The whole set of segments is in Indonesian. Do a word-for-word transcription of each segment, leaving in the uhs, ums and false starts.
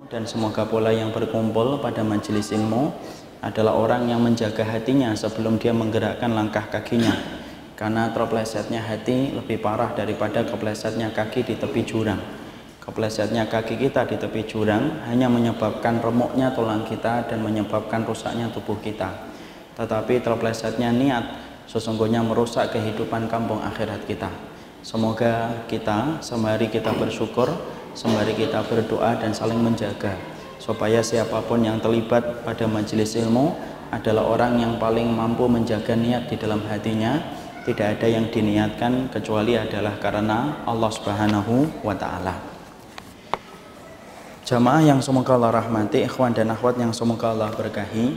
dan semoga pula yang berkumpul pada majelis ilmu adalah orang yang menjaga hatinya sebelum dia menggerakkan langkah kakinya, karena terplesetnya hati lebih parah daripada keplesetnya kaki di tepi jurang. Keplesetnya kaki kita di tepi jurang hanya menyebabkan remuknya tulang kita dan menyebabkan rusaknya tubuh kita, tetapi terplesetnya niat sesungguhnya merusak kehidupan kampung akhirat kita. Semoga kita sembari kita bersyukur, sembari kita berdoa dan saling menjaga, supaya siapapun yang terlibat pada majelis ilmu adalah orang yang paling mampu menjaga niat di dalam hatinya. Tidak ada yang diniatkan kecuali adalah karena Allah Subhanahu wa ta'ala. Jamaah yang semoga Allah rahmati, ikhwan dan akhwat yang semoga Allah berkahi,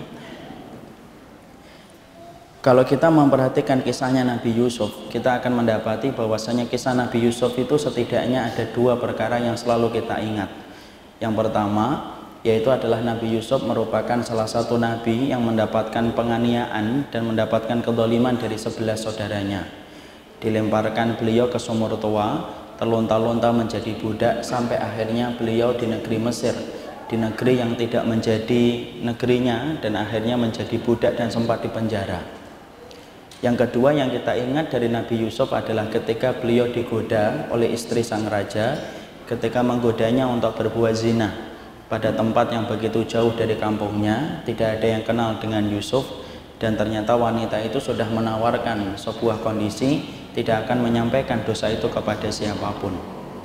kalau kita memperhatikan kisahnya Nabi Yusuf, kita akan mendapati bahwasanya kisah Nabi Yusuf itu setidaknya ada dua perkara yang selalu kita ingat. Yang pertama, yaitu adalah Nabi Yusuf merupakan salah satu nabi yang mendapatkan penganiayaan dan mendapatkan kezaliman dari sebelas saudaranya. Dilemparkan beliau ke sumur tua, terlunta-lunta menjadi budak, sampai akhirnya beliau di negeri Mesir, di negeri yang tidak menjadi negerinya, dan akhirnya menjadi budak dan sempat dipenjara. Yang kedua yang kita ingat dari Nabi Yusuf adalah ketika beliau digoda oleh istri sang raja, ketika menggodanya untuk berbuat zina pada tempat yang begitu jauh dari kampungnya, tidak ada yang kenal dengan Yusuf, dan ternyata wanita itu sudah menawarkan sebuah kondisi tidak akan menyampaikan dosa itu kepada siapapun.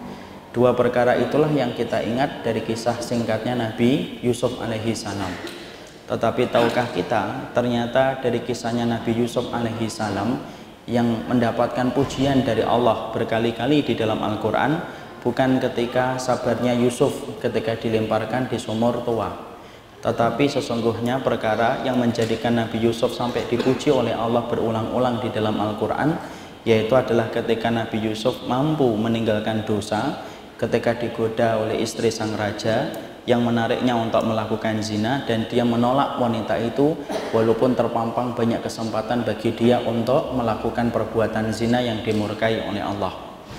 Dua perkara itulah yang kita ingat dari kisah singkatnya Nabi Yusuf alaihi salam. Tetapi tahukah kita, ternyata dari kisahnya Nabi Yusuf alaihi salam yang mendapatkan pujian dari Allah berkali-kali di dalam Al-Quran, bukan ketika sabarnya Yusuf ketika dilemparkan di sumur tua, tetapi sesungguhnya perkara yang menjadikan Nabi Yusuf sampai dipuji oleh Allah berulang-ulang di dalam Al-Quran, yaitu adalah ketika Nabi Yusuf mampu meninggalkan dosa ketika digoda oleh istri sang raja yang menariknya untuk melakukan zina, dan dia menolak wanita itu walaupun terpampang banyak kesempatan bagi dia untuk melakukan perbuatan zina yang dimurkai oleh Allah.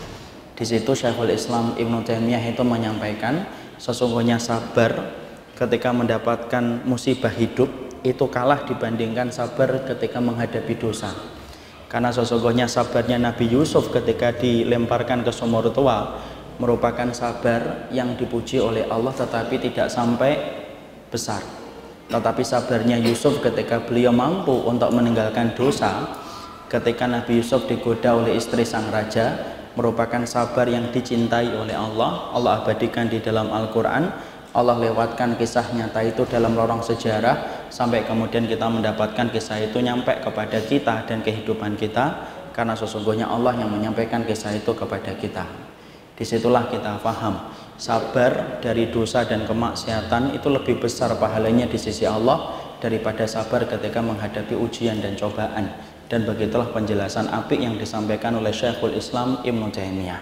Di situ Syekhul Islam Ibnu Taimiyah itu menyampaikan, sesungguhnya sabar ketika mendapatkan musibah hidup itu kalah dibandingkan sabar ketika menghadapi dosa. Karena sesungguhnya sabarnya Nabi Yusuf ketika dilemparkan ke sumur tua merupakan sabar yang dipuji oleh Allah, tetapi tidak sampai besar. Tetapi sabarnya Yusuf ketika beliau mampu untuk meninggalkan dosa ketika Nabi Yusuf digoda oleh istri sang raja merupakan sabar yang dicintai oleh Allah. Allah abadikan di dalam Al-Quran, Allah lewatkan kisah nyata itu dalam lorong sejarah, sampai kemudian kita mendapatkan kisah itu nyampe kepada kita dan kehidupan kita, karena sesungguhnya Allah yang menyampaikan kisah itu kepada kita. Disitulah kita paham sabar dari dosa dan kemaksiatan itu lebih besar pahalanya di sisi Allah daripada sabar ketika menghadapi ujian dan cobaan. Dan begitulah penjelasan apik yang disampaikan oleh Syekhul Islam Ibnu Taimiyah.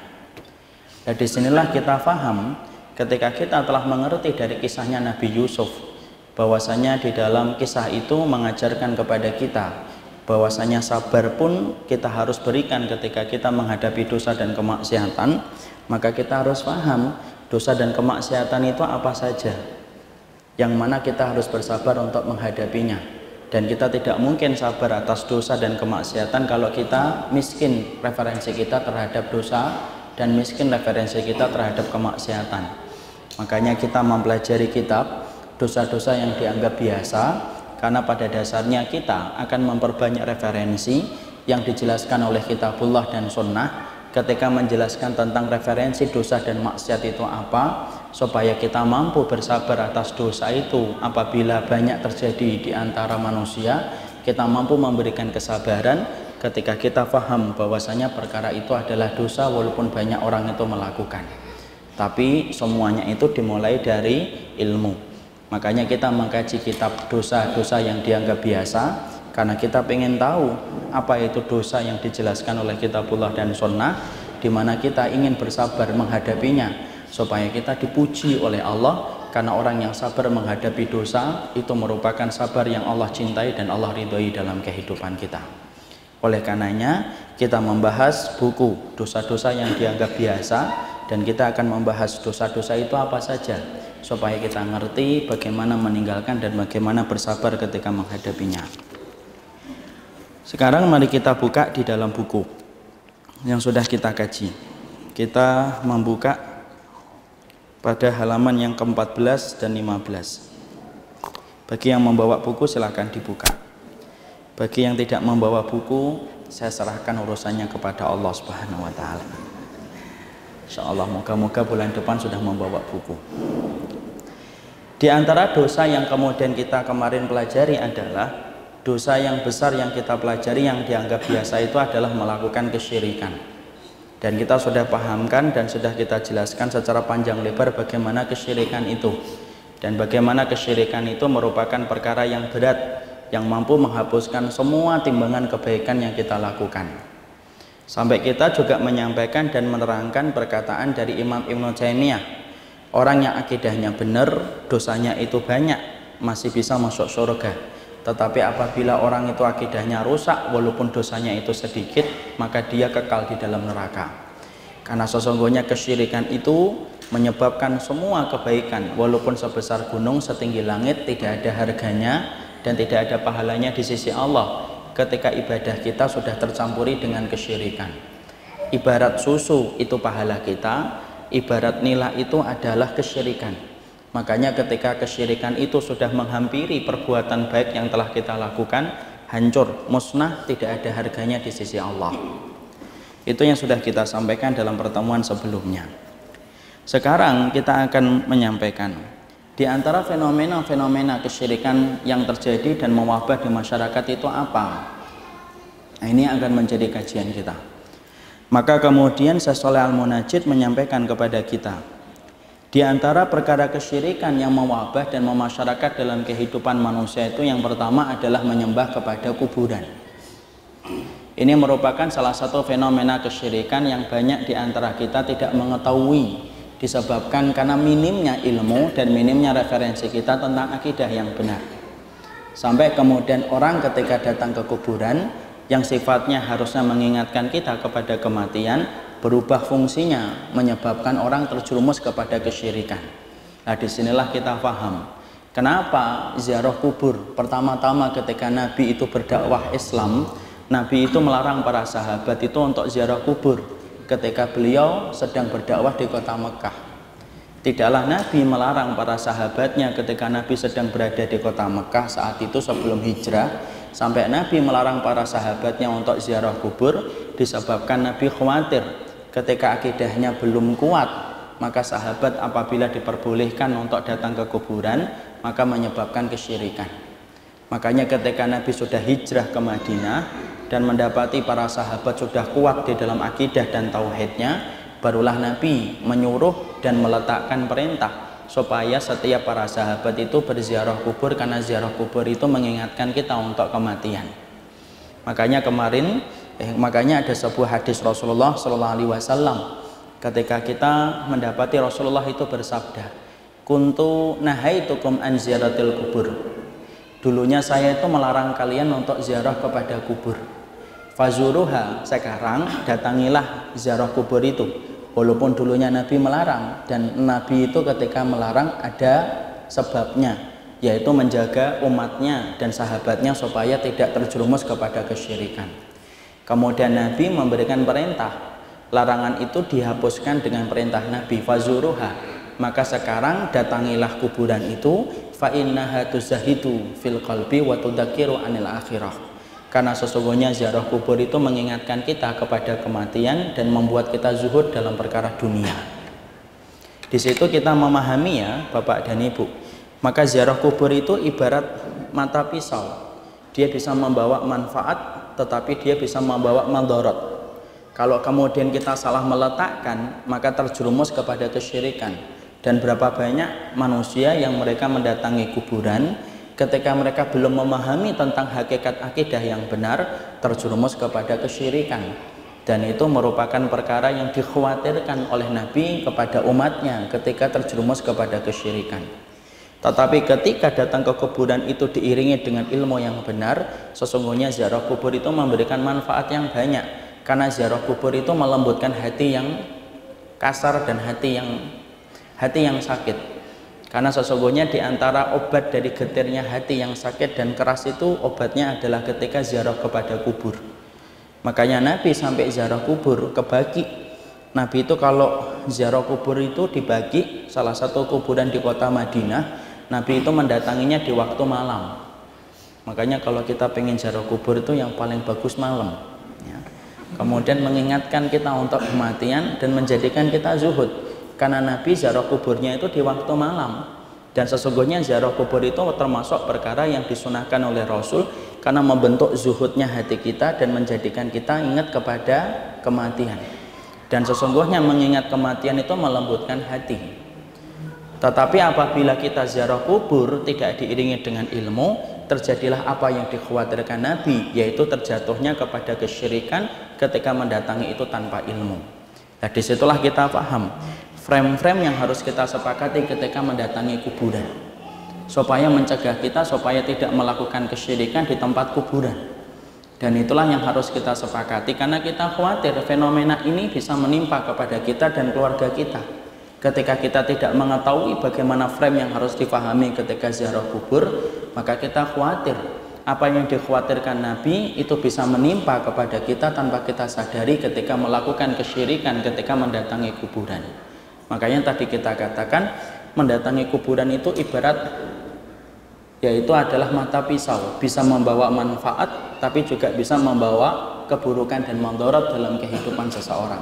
Dan disinilah kita paham ketika kita telah mengerti dari kisahnya Nabi Yusuf, bahwasanya di dalam kisah itu mengajarkan kepada kita bahwasanya sabar pun kita harus berikan ketika kita menghadapi dosa dan kemaksiatan. Maka kita harus paham dosa dan kemaksiatan itu apa saja, yang mana kita harus bersabar untuk menghadapinya. Dan kita tidak mungkin sabar atas dosa dan kemaksiatan kalau kita miskin referensi kita terhadap dosa dan miskin referensi kita terhadap kemaksiatan. Makanya kita mempelajari kitab dosa-dosa yang dianggap biasa, karena pada dasarnya kita akan memperbanyak referensi yang dijelaskan oleh kitabullah dan sunnah ketika menjelaskan tentang referensi dosa dan maksiat itu apa, supaya kita mampu bersabar atas dosa itu. Apabila banyak terjadi di antara manusia, kita mampu memberikan kesabaran ketika kita paham bahwasanya perkara itu adalah dosa walaupun banyak orang itu melakukan. Tapi semuanya itu dimulai dari ilmu. Makanya kita mengkaji kitab dosa-dosa yang dianggap biasa, karena kita ingin tahu apa itu dosa yang dijelaskan oleh kitabullah dan sunnah, di mana kita ingin bersabar menghadapinya supaya kita dipuji oleh Allah, karena orang yang sabar menghadapi dosa itu merupakan sabar yang Allah cintai dan Allah ridhoi dalam kehidupan kita. Oleh karenanya kita membahas buku dosa-dosa yang dianggap biasa, dan kita akan membahas dosa-dosa itu apa saja. supaya kita ngerti bagaimana meninggalkan dan bagaimana bersabar ketika menghadapinya. Sekarang mari kita buka di dalam buku yang sudah kita kaji. Kita membuka pada halaman yang ke empat belas dan lima belas. Bagi yang membawa buku silakan dibuka. Bagi yang tidak membawa buku, saya serahkan urusannya kepada Allah Subhanahu wa taala. Insyaallah moga-moga bulan depan sudah membawa buku. Di antara dosa yang kemudian kita kemarin pelajari adalah dosa yang besar yang kita pelajari yang dianggap biasa itu adalah melakukan kesyirikan. Dan kita sudah pahamkan dan sudah kita jelaskan secara panjang lebar bagaimana kesyirikan itu. Dan bagaimana kesyirikan itu merupakan perkara yang berat yang mampu menghapuskan semua timbangan kebaikan yang kita lakukan. Sampai kita juga menyampaikan dan menerangkan perkataan dari Imam Ibnu Taimiyah, orang yang akidahnya benar, dosanya itu banyak, masih bisa masuk surga. Tetapi apabila orang itu akidahnya rusak, walaupun dosanya itu sedikit, maka dia kekal di dalam neraka. Karena sesungguhnya kesyirikan itu menyebabkan semua kebaikan, walaupun sebesar gunung setinggi langit, tidak ada harganya dan tidak ada pahalanya di sisi Allah ketika ibadah kita sudah tercampuri dengan kesyirikan. Ibarat susu itu pahala kita, ibarat nila itu adalah kesyirikan. Makanya ketika kesyirikan itu sudah menghampiri perbuatan baik yang telah kita lakukan, hancur, musnah, tidak ada harganya di sisi Allah. Itu yang sudah kita sampaikan dalam pertemuan sebelumnya. Sekarang kita akan menyampaikan di antara fenomena-fenomena kesyirikan yang terjadi dan mewabah di masyarakat itu apa? Nah, ini akan menjadi kajian kita. Maka kemudian Syekh Shalih Al-Munajjid menyampaikan kepada kita, di antara perkara kesyirikan yang mewabah dan memasyarakat dalam kehidupan manusia itu yang pertama adalah menyembah kepada kuburan. Ini merupakan salah satu fenomena kesyirikan yang banyak di antara kita tidak mengetahui, disebabkan karena minimnya ilmu dan minimnya referensi kita tentang akidah yang benar. Sampai kemudian orang ketika datang ke kuburan yang sifatnya harusnya mengingatkan kita kepada kematian, berubah fungsinya menyebabkan orang terjerumus kepada kesyirikan. Nah, disinilah kita paham kenapa ziarah kubur. Pertama-tama ketika Nabi itu berdakwah Islam, Nabi itu melarang para sahabat itu untuk ziarah kubur ketika beliau sedang berdakwah di kota Mekah. Tidaklah Nabi melarang para sahabatnya ketika Nabi sedang berada di kota Mekah saat itu sebelum hijrah, sampai Nabi melarang para sahabatnya untuk ziarah kubur disebabkan Nabi khawatir ketika akidahnya belum kuat, maka sahabat apabila diperbolehkan untuk datang ke kuburan maka menyebabkan kesyirikan. Makanya ketika Nabi sudah hijrah ke Madinah dan mendapati para sahabat sudah kuat di dalam akidah dan tauhidnya, barulah Nabi menyuruh dan meletakkan perintah supaya setiap para sahabat itu berziarah kubur, karena ziarah kubur itu mengingatkan kita untuk kematian. Makanya kemarin eh, makanya ada sebuah hadis Rasulullah Shallallahu Alaihi Wasallam ketika kita mendapati Rasulullah itu bersabda, kuntu nahaitukum an ziaratil kubur, dulunya saya itu melarang kalian untuk ziarah kepada kubur. Fazuruha, sekarang datangilah ziarah kubur itu. Walaupun dulunya Nabi melarang, dan Nabi itu ketika melarang ada sebabnya, yaitu menjaga umatnya dan sahabatnya supaya tidak terjerumus kepada kesyirikan. Kemudian Nabi memberikan perintah, larangan itu dihapuskan dengan perintah Nabi, fazuruha, maka sekarang datangilah kuburan itu, fa innaha tuzahidu fil qalbi wa tudzakiru anil akhirah. Karena sesungguhnya ziarah kubur itu mengingatkan kita kepada kematian dan membuat kita zuhud dalam perkara dunia. Di situ kita memahami ya Bapak dan Ibu, maka ziarah kubur itu ibarat mata pisau. Dia bisa membawa manfaat tetapi dia bisa membawa madharat. Kalau kemudian kita salah meletakkan, maka terjerumus kepada kesyirikan. Dan berapa banyak manusia yang mereka mendatangi kuburan, ketika mereka belum memahami tentang hakikat akidah yang benar, terjerumus kepada kesyirikan. Dan itu merupakan perkara yang dikhawatirkan oleh Nabi kepada umatnya ketika terjerumus kepada kesyirikan. Tetapi ketika datang ke kuburan itu diiringi dengan ilmu yang benar, sesungguhnya ziarah kubur itu memberikan manfaat yang banyak. Karena ziarah kubur itu melembutkan hati yang kasar dan hati yang hati yang sakit. Karena sesungguhnya di antara obat dari getirnya hati yang sakit dan keras itu, obatnya adalah ketika ziarah kepada kubur. Makanya Nabi sampai ziarah kubur kebagi. Nabi itu kalau ziarah kubur itu dibagi, salah satu kuburan di kota Madinah, Nabi itu mendatanginya di waktu malam. Makanya kalau kita pengen ziarah kubur itu yang paling bagus malam ya. Kemudian mengingatkan kita untuk kematian dan menjadikan kita zuhud. Karena Nabi ziarah kuburnya itu di waktu malam. Dan sesungguhnya ziarah kubur itu termasuk perkara yang disunahkan oleh Rasul, karena membentuk zuhudnya hati kita dan menjadikan kita ingat kepada kematian. Dan sesungguhnya mengingat kematian itu melembutkan hati. Tetapi apabila kita ziarah kubur tidak diiringi dengan ilmu, terjadilah apa yang dikhawatirkan Nabi, yaitu terjatuhnya kepada kesyirikan ketika mendatangi itu tanpa ilmu. Nah, disitulah kita paham frame-frame yang harus kita sepakati ketika mendatangi kuburan, supaya mencegah kita supaya tidak melakukan kesyirikan di tempat kuburan. Dan itulah yang harus kita sepakati, karena kita khawatir fenomena ini bisa menimpa kepada kita dan keluarga kita. Ketika kita tidak mengetahui bagaimana frame yang harus dipahami ketika ziarah kubur, maka kita khawatir apa yang dikhawatirkan Nabi itu bisa menimpa kepada kita tanpa kita sadari ketika melakukan kesyirikan ketika mendatangi kuburan. Makanya tadi kita katakan mendatangi kuburan itu ibarat, yaitu adalah mata pisau, bisa membawa manfaat tapi juga bisa membawa keburukan dan mudarat dalam kehidupan seseorang.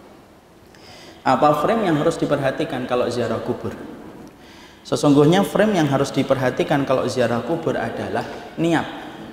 Apa frame yang harus diperhatikan kalau ziarah kubur? Sesungguhnya frame yang harus diperhatikan kalau ziarah kubur adalah niat.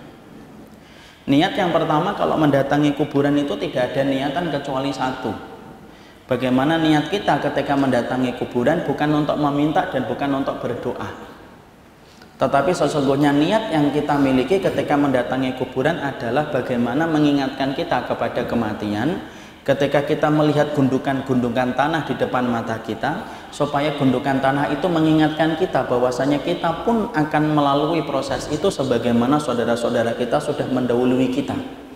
Niat yang pertama kalau mendatangi kuburan itu tidak ada niatan kecuali satu. Bagaimana niat kita ketika mendatangi kuburan bukan untuk meminta dan bukan untuk berdoa. Tetapi sesungguhnya niat yang kita miliki ketika mendatangi kuburan adalah bagaimana mengingatkan kita kepada kematian. Ketika kita melihat gundukan-gundukan tanah di depan mata kita, supaya gundukan tanah itu mengingatkan kita bahwasanya kita pun akan melalui proses itu sebagaimana saudara-saudara kita sudah mendahului kita.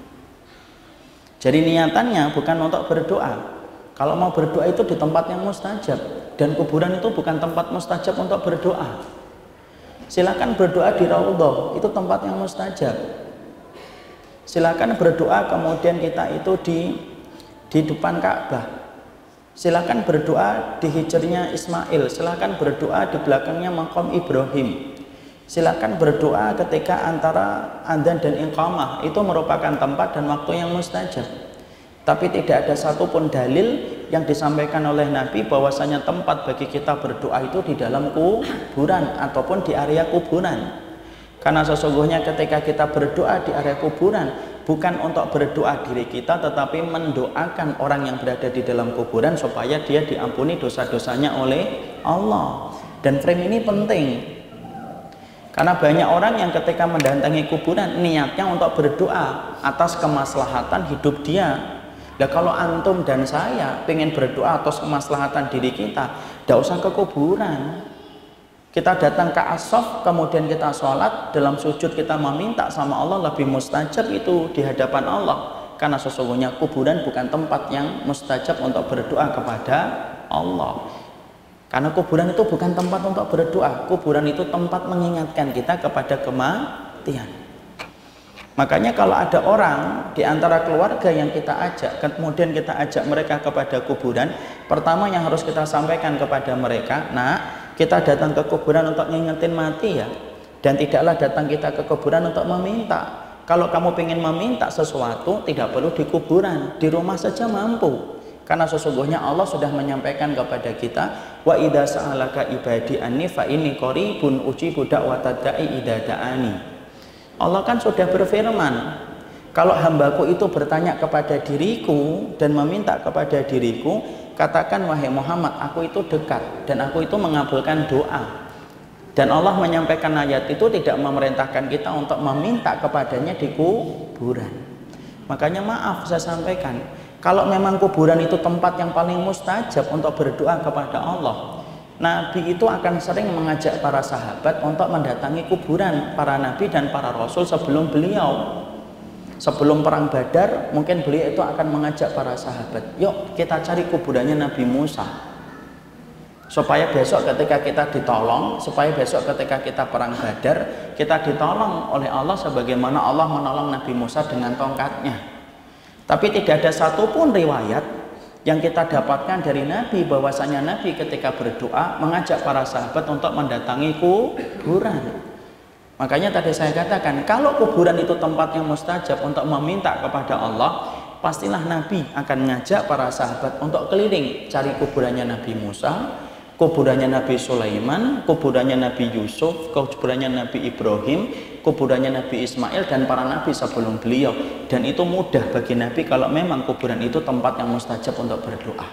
Jadi niatannya bukan untuk berdoa. Kalau mau berdoa itu di tempat yang mustajab, dan kuburan itu bukan tempat mustajab untuk berdoa. Silakan berdoa di raudhah, itu tempat yang mustajab. Silakan berdoa kemudian kita itu di di depan Ka'bah. Silakan berdoa di hijrnya Ismail, silakan berdoa di belakangnya makam Ibrahim. Silakan berdoa ketika antara adzan dan iqamah, itu merupakan tempat dan waktu yang mustajab. Tapi tidak ada satupun dalil yang disampaikan oleh Nabi bahwasanya tempat bagi kita berdoa itu di dalam kuburan ataupun di area kuburan. Karena sesungguhnya ketika kita berdoa di area kuburan bukan untuk berdoa diri kita, tetapi mendoakan orang yang berada di dalam kuburan supaya dia diampuni dosa-dosanya oleh Allah. Dan frame ini penting, karena banyak orang yang ketika mendatangi kuburan niatnya untuk berdoa atas kemaslahatan hidup dia. Nah, kalau antum dan saya pengen berdoa atas kemaslahatan diri kita, tidak usah ke kuburan. Kita datang ke as-sof, kemudian kita sholat, dalam sujud kita meminta sama Allah, lebih mustajab itu di hadapan Allah. Karena sesungguhnya kuburan bukan tempat yang mustajab untuk berdoa kepada Allah. Karena kuburan itu bukan tempat untuk berdoa, kuburan itu tempat mengingatkan kita kepada kematian. Makanya kalau ada orang di antara keluarga yang kita ajak, kemudian kita ajak mereka kepada kuburan, pertama yang harus kita sampaikan kepada mereka, nah kita datang ke kuburan untuk ngingetin mati ya, dan tidaklah datang kita ke kuburan untuk meminta. Kalau kamu ingin meminta sesuatu tidak perlu di kuburan, di rumah saja mampu. Karena sesungguhnya Allah sudah menyampaikan kepada kita, wa idza sa'alaka ibadi anni fa inni qaribun ujibu da'watad da'i idza da'ani. Allah kan sudah berfirman, kalau hambaku itu bertanya kepada diriku dan meminta kepada diriku, katakan wahai Muhammad, aku itu dekat dan aku itu mengabulkan doa. Dan Allah menyampaikan ayat itu tidak memerintahkan kita untuk meminta kepadanya di kuburan. Makanya maaf saya sampaikan, kalau memang kuburan itu tempat yang paling mustajab untuk berdoa kepada Allah, Nabi itu akan sering mengajak para sahabat untuk mendatangi kuburan para nabi dan para rasul sebelum beliau. Sebelum perang Badar, mungkin beliau itu akan mengajak para sahabat, yuk kita cari kuburannya Nabi Musa. supaya besok ketika kita ditolong, supaya besok ketika kita perang Badar, kita ditolong oleh Allah sebagaimana Allah menolong Nabi Musa dengan tongkatnya. Tapi tidak ada satupun riwayat yang kita dapatkan dari Nabi bahwasanya Nabi ketika berdoa mengajak para sahabat untuk mendatangi kuburan. Makanya tadi saya katakan, kalau kuburan itu tempat yang mustajab untuk meminta kepada Allah, pastilah Nabi akan mengajak para sahabat untuk keliling cari kuburannya Nabi Musa, kuburannya Nabi Sulaiman, kuburannya Nabi Yusuf, kuburannya Nabi Ibrahim, kuburannya Nabi Ismail, dan para nabi sebelum beliau. Dan itu mudah bagi Nabi kalau memang kuburan itu tempat yang mustajab untuk berdoa.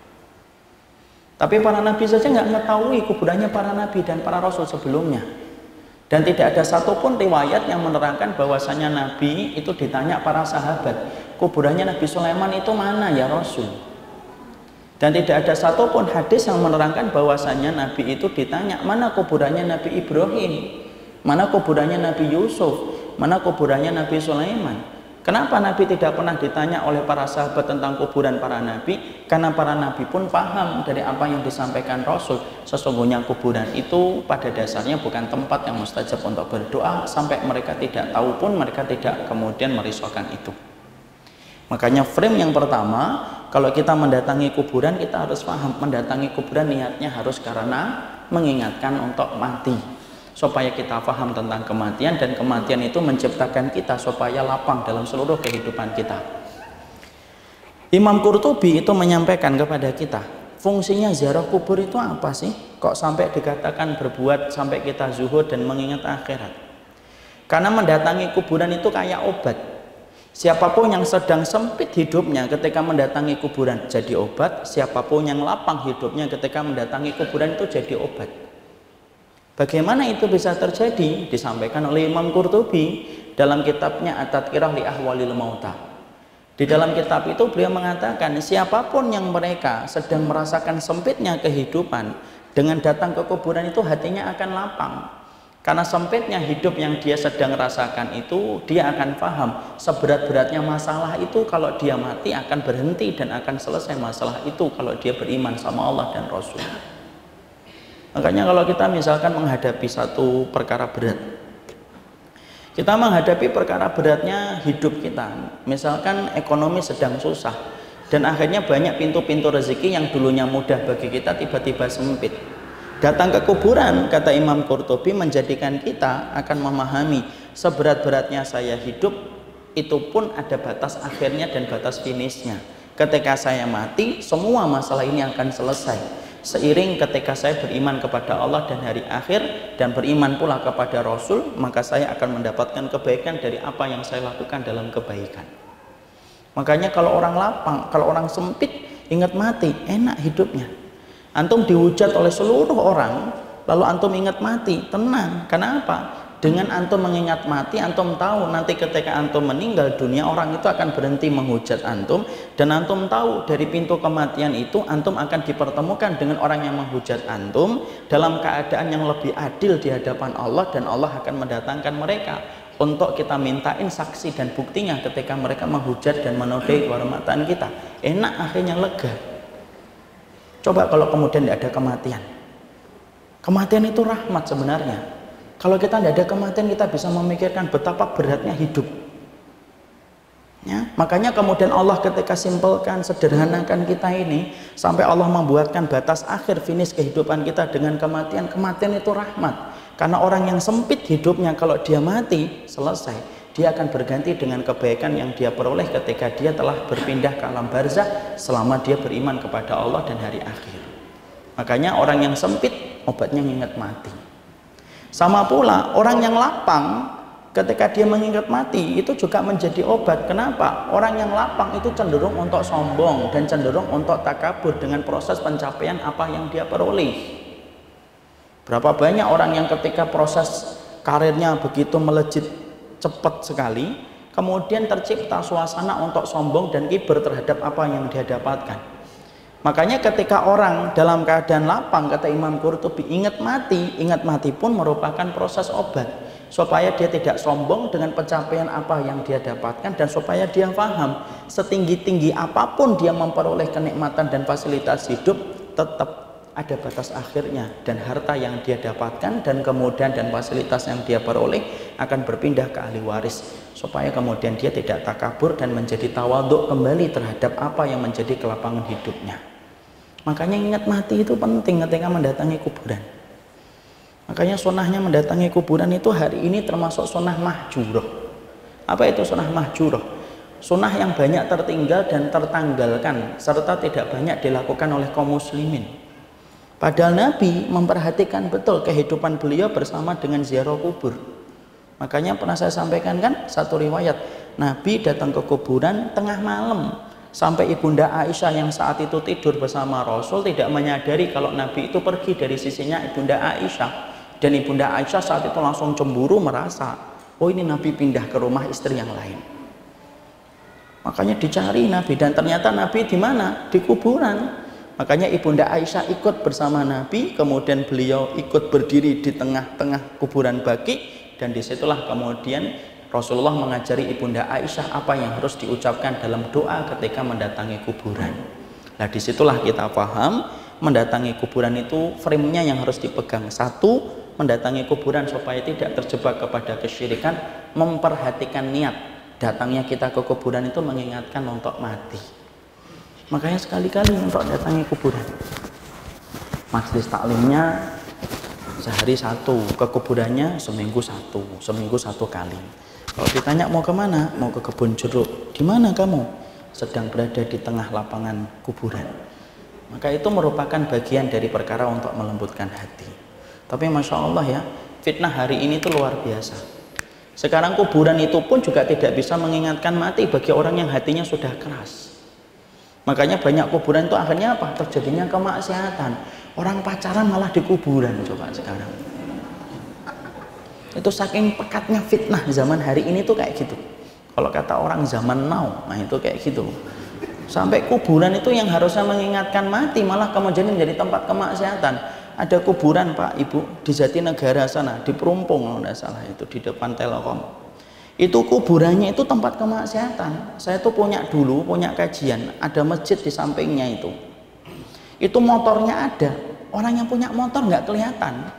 Tapi para nabi saja nggak mengetahui kuburannya para nabi dan para rasul sebelumnya. Dan tidak ada satupun riwayat yang menerangkan bahwasanya Nabi itu ditanya para sahabat, kuburannya Nabi Sulaiman itu mana ya Rasul? Dan tidak ada satupun hadis yang menerangkan bahwasanya Nabi itu ditanya, mana kuburannya Nabi Ibrahim, mana kuburannya Nabi Yusuf, mana kuburannya Nabi Sulaiman. Kenapa Nabi tidak pernah ditanya oleh para sahabat tentang kuburan para nabi? Karena para nabi pun paham dari apa yang disampaikan Rasul. Sesungguhnya kuburan itu pada dasarnya bukan tempat yang mustajab untuk berdoa, sampai mereka tidak tahu pun mereka tidak kemudian merisaukan itu. Makanya frame yang pertama, kalau kita mendatangi kuburan, kita harus paham mendatangi kuburan niatnya harus karena mengingatkan untuk mati, supaya kita paham tentang kematian, dan kematian itu menciptakan kita supaya lapang dalam seluruh kehidupan kita. Imam Qurtubi itu menyampaikan kepada kita, fungsinya ziarah kubur itu apa sih? Kok sampai dikatakan berbuat sampai kita zuhud dan mengingat akhirat? Karena mendatangi kuburan itu kayak obat. Siapapun yang sedang sempit hidupnya ketika mendatangi kuburan jadi obat, siapapun yang lapang hidupnya ketika mendatangi kuburan itu jadi obat. Bagaimana itu bisa terjadi? Disampaikan oleh Imam Qurtubi dalam kitabnya At-Tadhkirah li Ahwalil Mauta. Di dalam kitab itu beliau mengatakan, siapapun yang mereka sedang merasakan sempitnya kehidupan, dengan datang ke kuburan itu hatinya akan lapang. Karena sempitnya hidup yang dia sedang rasakan itu, dia akan paham seberat-beratnya masalah itu kalau dia mati akan berhenti dan akan selesai masalah itu kalau dia beriman sama Allah dan Rasul. Makanya kalau kita misalkan menghadapi satu perkara berat, kita menghadapi perkara beratnya hidup kita, misalkan ekonomi sedang susah, dan akhirnya banyak pintu-pintu rezeki yang dulunya mudah bagi kita tiba-tiba sempit. Datang ke kuburan, kata Imam Qurtubi, menjadikan kita akan memahami seberat-beratnya saya hidup, itu pun ada batas akhirnya dan batas finishnya. Ketika saya mati, semua masalah ini akan selesai. Seiring ketika saya beriman kepada Allah dan hari akhir, dan beriman pula kepada Rasul, maka saya akan mendapatkan kebaikan dari apa yang saya lakukan dalam kebaikan. Makanya kalau orang lapang, kalau orang sempit, ingat mati, enak hidupnya. Antum dihujat oleh seluruh orang, lalu antum ingat mati, tenang. Kenapa? Dengan antum mengingat mati, antum tahu nanti ketika antum meninggal dunia, orang itu akan berhenti menghujat antum, dan antum tahu dari pintu kematian itu antum akan dipertemukan dengan orang yang menghujat antum dalam keadaan yang lebih adil di hadapan Allah, dan Allah akan mendatangkan mereka untuk kita mintain saksi dan buktinya ketika mereka menghujat dan menodai kehormatan kita. Enak, akhirnya lega. Coba kalau kemudian tidak ada kematian. Kematian itu rahmat sebenarnya. Kalau kita tidak ada kematian, kita bisa memikirkan betapa beratnya hidup. Ya, makanya kemudian Allah ketika simpelkan, sederhanakan kita ini, sampai Allah membuatkan batas akhir finish kehidupan kita dengan kematian. Kematian itu rahmat. Karena orang yang sempit hidupnya, kalau dia mati, selesai. Dia akan berganti dengan kebaikan yang dia peroleh ketika dia telah berpindah ke alam barzakh selama dia beriman kepada Allah dan hari akhir. Makanya orang yang sempit, obatnya mengingat mati. Sama pula orang yang lapang ketika dia mengingat mati itu juga menjadi obat. Kenapa? Orang yang lapang itu cenderung untuk sombong dan cenderung untuk takabur dengan proses pencapaian apa yang dia peroleh. Berapa banyak orang yang ketika proses karirnya begitu melejit cepat sekali, kemudian tercipta suasana untuk sombong dan kibar terhadap apa yang dia dapatkan. Makanya ketika orang dalam keadaan lapang, kata Imam Qurtubi, ingat mati, ingat mati pun merupakan proses obat, supaya dia tidak sombong dengan pencapaian apa yang dia dapatkan, dan supaya dia paham setinggi-tinggi apapun dia memperoleh kenikmatan dan fasilitas hidup, tetap ada batas akhirnya, dan harta yang dia dapatkan dan kemudian dan fasilitas yang dia peroleh akan berpindah ke ahli waris, supaya kemudian dia tidak takabur dan menjadi tawaduk kembali terhadap apa yang menjadi kelapangan hidupnya. Makanya ingat mati itu penting ketika mendatangi kuburan. Makanya sunnahnya mendatangi kuburan itu hari ini termasuk sunnah mahjurah. Apa itu sunnah mahjurah? Sunnah yang banyak tertinggal dan tertanggalkan serta tidak banyak dilakukan oleh kaum muslimin. Padahal Nabi memperhatikan betul kehidupan beliau bersama dengan ziarah kubur. Makanya pernah saya sampaikan kan satu riwayat, Nabi datang ke kuburan tengah malam, sampai Ibunda Aisyah yang saat itu tidur bersama Rasul tidak menyadari kalau Nabi itu pergi dari sisinya Ibunda Aisyah. Dan Ibunda Aisyah saat itu langsung cemburu, merasa, oh ini Nabi pindah ke rumah istri yang lain. Makanya dicari Nabi, dan ternyata Nabi di mana? Di kuburan. Makanya Ibunda Aisyah ikut bersama Nabi, kemudian beliau ikut berdiri di tengah-tengah kuburan Baqi, dan disitulah kemudian Rasulullah mengajari Ibunda Aisyah apa yang harus diucapkan dalam doa ketika mendatangi kuburan. Nah disitulah kita paham mendatangi kuburan itu frame-nya yang harus dipegang. Satu, mendatangi kuburan supaya tidak terjebak kepada kesyirikan, memperhatikan niat. Datangnya kita ke kuburan itu mengingatkan untuk mati. Makanya sekali-kali untuk datangi kuburan. Majelis taklimnya sehari satu, ke kuburannya seminggu satu, seminggu satu kali. Kalau ditanya mau kemana? Mau ke kebun jeruk. Di mana kamu? Sedang berada di tengah lapangan kuburan. Maka itu merupakan bagian dari perkara untuk melembutkan hati. Tapi masya Allah ya, fitnah hari ini itu luar biasa. Sekarang kuburan itu pun juga tidak bisa mengingatkan mati bagi orang yang hatinya sudah keras. Makanya banyak kuburan itu akhirnya apa? Terjadinya kemaksiatan. Orang pacaran malah di kuburan coba sekarang. Itu saking pekatnya fitnah zaman hari ini tuh kayak gitu. Kalau kata orang zaman now, nah itu kayak gitu. Sampai kuburan itu yang harusnya mengingatkan mati malah kemudian menjadi tempat kemaksiatan. Ada kuburan Pak Ibu di Jatinegara sana, di Perumpung kalau tidak salah, itu di depan Telkom. Itu kuburannya itu tempat kemaksiatan. Saya tuh punya dulu punya kajian, ada masjid di sampingnya itu. Itu motornya ada, orang yang punya motor nggak kelihatan.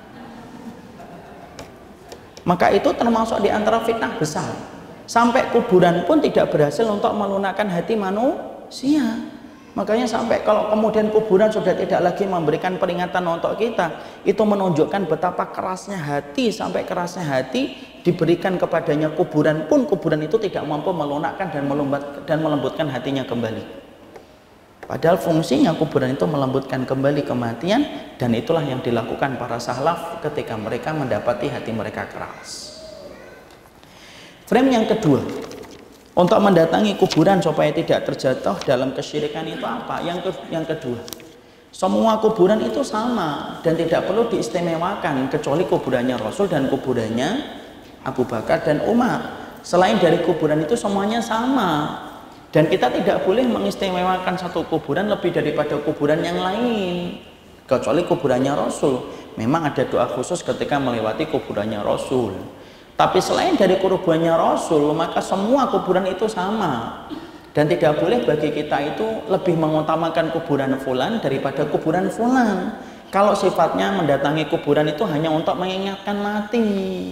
Maka itu termasuk di antara fitnah besar. Sampai kuburan pun tidak berhasil untuk melunakkan hati manusia. Makanya sampai kalau kemudian kuburan sudah tidak lagi memberikan peringatan untuk kita, itu menunjukkan betapa kerasnya hati, sampai kerasnya hati diberikan kepadanya kuburan pun kuburan itu tidak mampu melunakkan dan melembut dan melembutkan hatinya kembali. Padahal fungsinya kuburan itu melembutkan kembali kematian, dan itulah yang dilakukan para salaf ketika mereka mendapati hati mereka keras. Frame yang kedua, untuk mendatangi kuburan supaya tidak terjatuh dalam kesyirikan itu apa? Yang ke, yang kedua, semua kuburan itu sama dan tidak perlu diistimewakan kecuali kuburannya Rasul dan kuburannya Abu Bakar dan Umar. Selain dari kuburan itu semuanya sama, dan kita tidak boleh mengistimewakan satu kuburan lebih daripada kuburan yang lain kecuali kuburannya Rasul. Memang ada doa khusus ketika melewati kuburannya Rasul. Tapi selain dari kuburannya Rasul, maka semua kuburan itu sama. Dan tidak boleh bagi kita itu lebih mengutamakan kuburan fulan daripada kuburan fulan. Kalau sifatnya mendatangi kuburan itu hanya untuk mengingatkan mati.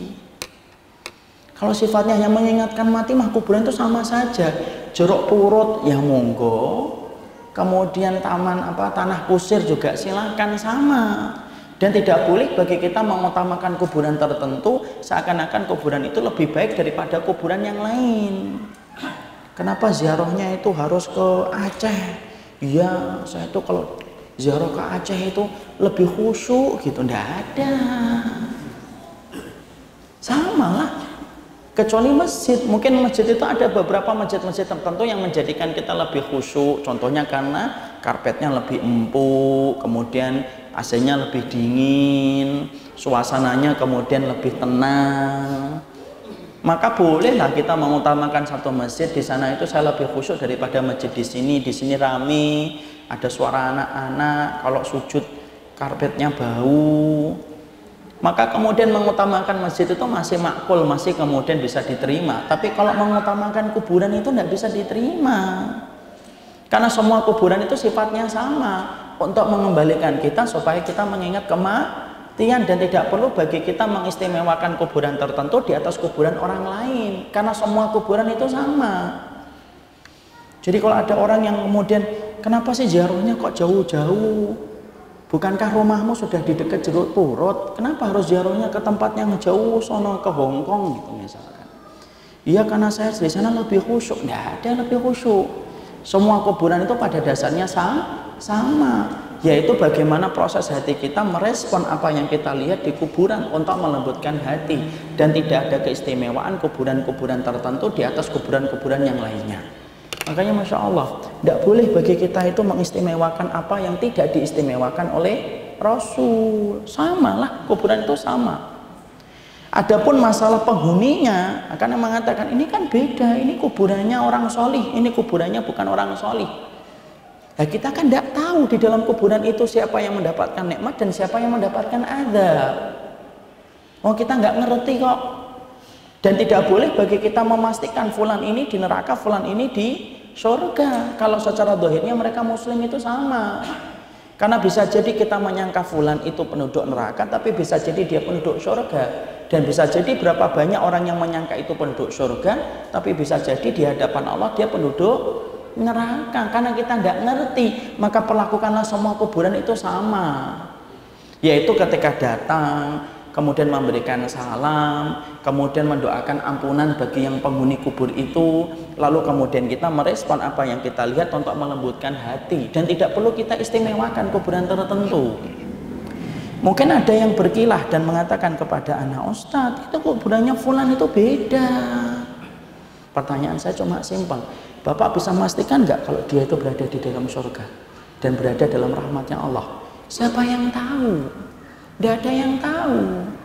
Kalau sifatnya hanya mengingatkan mati, mah kuburan itu sama saja. Jeruk purut ya monggo. Kemudian taman apa tanah kusir juga silakan, sama. Dan tidak boleh bagi kita mengutamakan kuburan tertentu seakan-akan kuburan itu lebih baik daripada kuburan yang lain. Kenapa ziarahnya itu harus ke Aceh? Iya, saya tuh kalau ziarah ke Aceh itu lebih khusyuk gitu. Nggak ada. Sama lah. Kecuali masjid. Mungkin masjid itu ada beberapa masjid-masjid tertentu yang menjadikan kita lebih khusyuk. Contohnya karena karpetnya lebih empuk, kemudian A C-nya lebih dingin, suasananya kemudian lebih tenang. Maka bolehlah kita mengutamakan satu masjid di sana itu saya lebih khusyuk daripada masjid di sini. Di sini rame, ada suara anak-anak, kalau sujud karpetnya bau. Maka kemudian mengutamakan masjid itu masih makul, masih kemudian bisa diterima. Tapi kalau mengutamakan kuburan itu tidak bisa diterima. Karena semua kuburan itu sifatnya sama. untuk mengembalikan kita supaya kita mengingat kematian, dan tidak perlu bagi kita mengistimewakan kuburan tertentu di atas kuburan orang lain, karena semua kuburan itu sama. Jadi kalau ada orang yang kemudian, kenapa sih ziarahnya kok jauh-jauh? Bukankah rumahmu sudah di dekat Jeruk Purut? Kenapa harus ziarahnya ke tempat yang jauh, sono ke Hong Kong gitu misalkan? Iya, karena saya di sana lebih khusyuk. Nggak ada lebih khusyuk. Semua kuburan itu pada dasarnya sama, yaitu bagaimana proses hati kita merespon apa yang kita lihat di kuburan untuk melembutkan hati, dan tidak ada keistimewaan kuburan-kuburan tertentu di atas kuburan-kuburan yang lainnya. Makanya Masya Allah, tidak boleh bagi kita itu mengistimewakan apa yang tidak diistimewakan oleh Rasul. Sama lah, kuburan itu sama. Adapun masalah penghuninya, akan mengatakan ini kan beda, ini kuburannya orang solih, ini kuburannya bukan orang solih. Nah, kita kan tidak tahu di dalam kuburan itu siapa yang mendapatkan nikmat dan siapa yang mendapatkan azab. Oh, kita nggak ngerti kok. Dan tidak boleh bagi kita memastikan fulan ini di neraka, fulan ini di surga, kalau secara zahirnya mereka muslim itu sama. Karena bisa jadi kita menyangka fulan itu penduduk neraka, tapi bisa jadi dia penduduk surga. Dan bisa jadi berapa banyak orang yang menyangka itu penduduk surga, tapi bisa jadi di hadapan Allah dia penduduk neraka. Karena kita nggak ngerti, maka perlakukanlah semua kuburan itu sama. Yaitu ketika datang, kemudian memberikan salam, kemudian mendoakan ampunan bagi yang penghuni kubur itu, lalu kemudian kita merespon apa yang kita lihat untuk melembutkan hati, dan tidak perlu kita istimewakan kuburan tertentu. Mungkin ada yang berkilah dan mengatakan kepada anak, Ustadz, itu kuburannya fulan itu beda. Pertanyaan saya cuma simpel, Bapak bisa memastikan nggak kalau dia itu berada di dalam surga dan berada dalam rahmatnya Allah? Siapa yang tahu? Tidak ada yang tahu.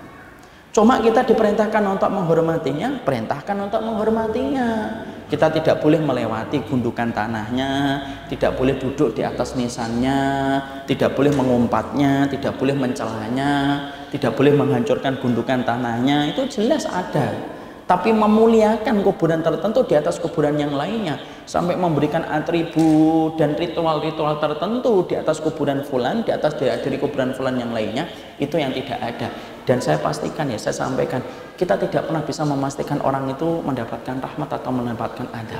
Cuma kita diperintahkan untuk menghormatinya, perintahkan untuk menghormatinya. Kita tidak boleh melewati gundukan tanahnya, tidak boleh duduk di atas nisannya, tidak boleh mengumpatnya, tidak boleh mencelanya, tidak boleh menghancurkan gundukan tanahnya. Itu jelas ada. Tapi memuliakan kuburan tertentu di atas kuburan yang lainnya, sampai memberikan atribut dan ritual-ritual tertentu di atas kuburan fulan, di atas dari kuburan fulan yang lainnya, itu yang tidak ada. Dan saya pastikan, ya saya sampaikan, kita tidak pernah bisa memastikan orang itu mendapatkan rahmat atau mendapatkan adab.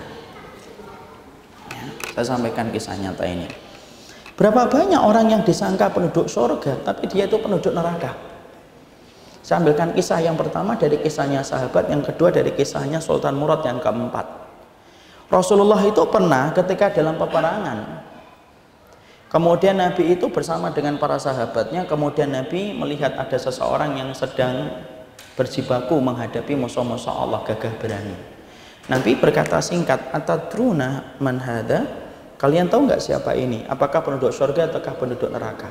Ya, saya sampaikan kisah nyata ini. Berapa banyak orang yang disangka penduduk surga, tapi dia itu penduduk neraka. Saya ambilkan kisah yang pertama dari kisahnya sahabat, yang kedua dari kisahnya Sultan Murad yang keempat. Rasulullah itu pernah ketika dalam peperangan, kemudian Nabi itu bersama dengan para sahabatnya, kemudian Nabi melihat ada seseorang yang sedang berjibaku menghadapi musuh-musuh Allah gagah berani. Nabi berkata singkat, atadruna man hadha? Kalian tahu nggak siapa ini? Apakah penduduk surga ataukah penduduk neraka?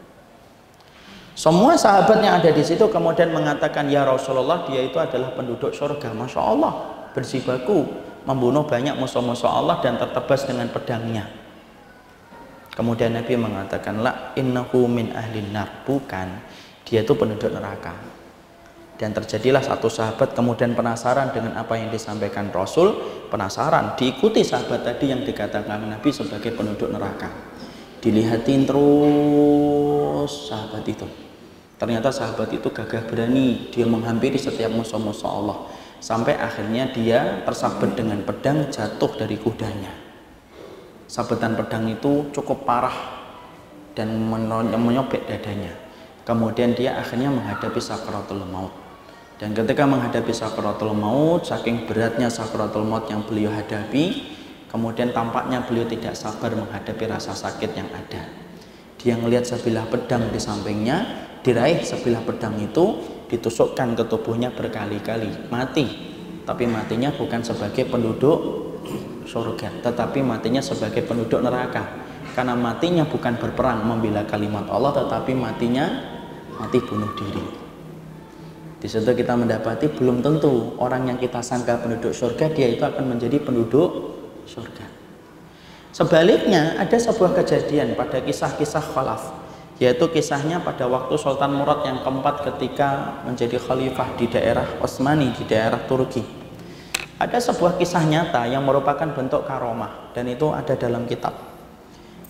Semua sahabat yang ada di situ kemudian mengatakan, ya Rasulullah, dia itu adalah penduduk surga. Masya Allah, berjibaku membunuh banyak musuh-musuh Allah dan tertebas dengan pedangnya. Kemudian Nabi mengatakan, la innahu min ahlin nar, bukan, dia itu penduduk neraka. Dan terjadilah satu sahabat kemudian penasaran dengan apa yang disampaikan Rasul, penasaran, diikuti sahabat tadi yang dikatakan Nabi sebagai penduduk neraka. Dilihatin terus sahabat itu. Ternyata sahabat itu gagah berani, dia menghampiri setiap musuh-musuh Allah, sampai akhirnya dia tersabet dengan pedang jatuh dari kudanya. Sabetan pedang itu cukup parah dan menyobek dadanya. Kemudian dia akhirnya menghadapi sakaratul maut. Dan ketika menghadapi sakaratul maut, saking beratnya sakaratul maut yang beliau hadapi, kemudian tampaknya beliau tidak sabar menghadapi rasa sakit yang ada. Dia melihat sebilah pedang di sampingnya, diraih sebilah pedang itu, ditusukkan ke tubuhnya berkali-kali, mati. Tapi matinya bukan sebagai penduduk surga, tetapi matinya sebagai penduduk neraka. Karena matinya bukan berperang membela kalimat Allah, tetapi matinya mati bunuh diri. Di situ kita mendapati belum tentu orang yang kita sangka penduduk surga dia itu akan menjadi penduduk surga. Sebaliknya ada sebuah kejadian pada kisah-kisah khalaf, yaitu kisahnya pada waktu Sultan Murad yang keempat ketika menjadi khalifah di daerah Utsmani, di daerah Turki. Ada sebuah kisah nyata yang merupakan bentuk karomah, dan itu ada dalam kitab.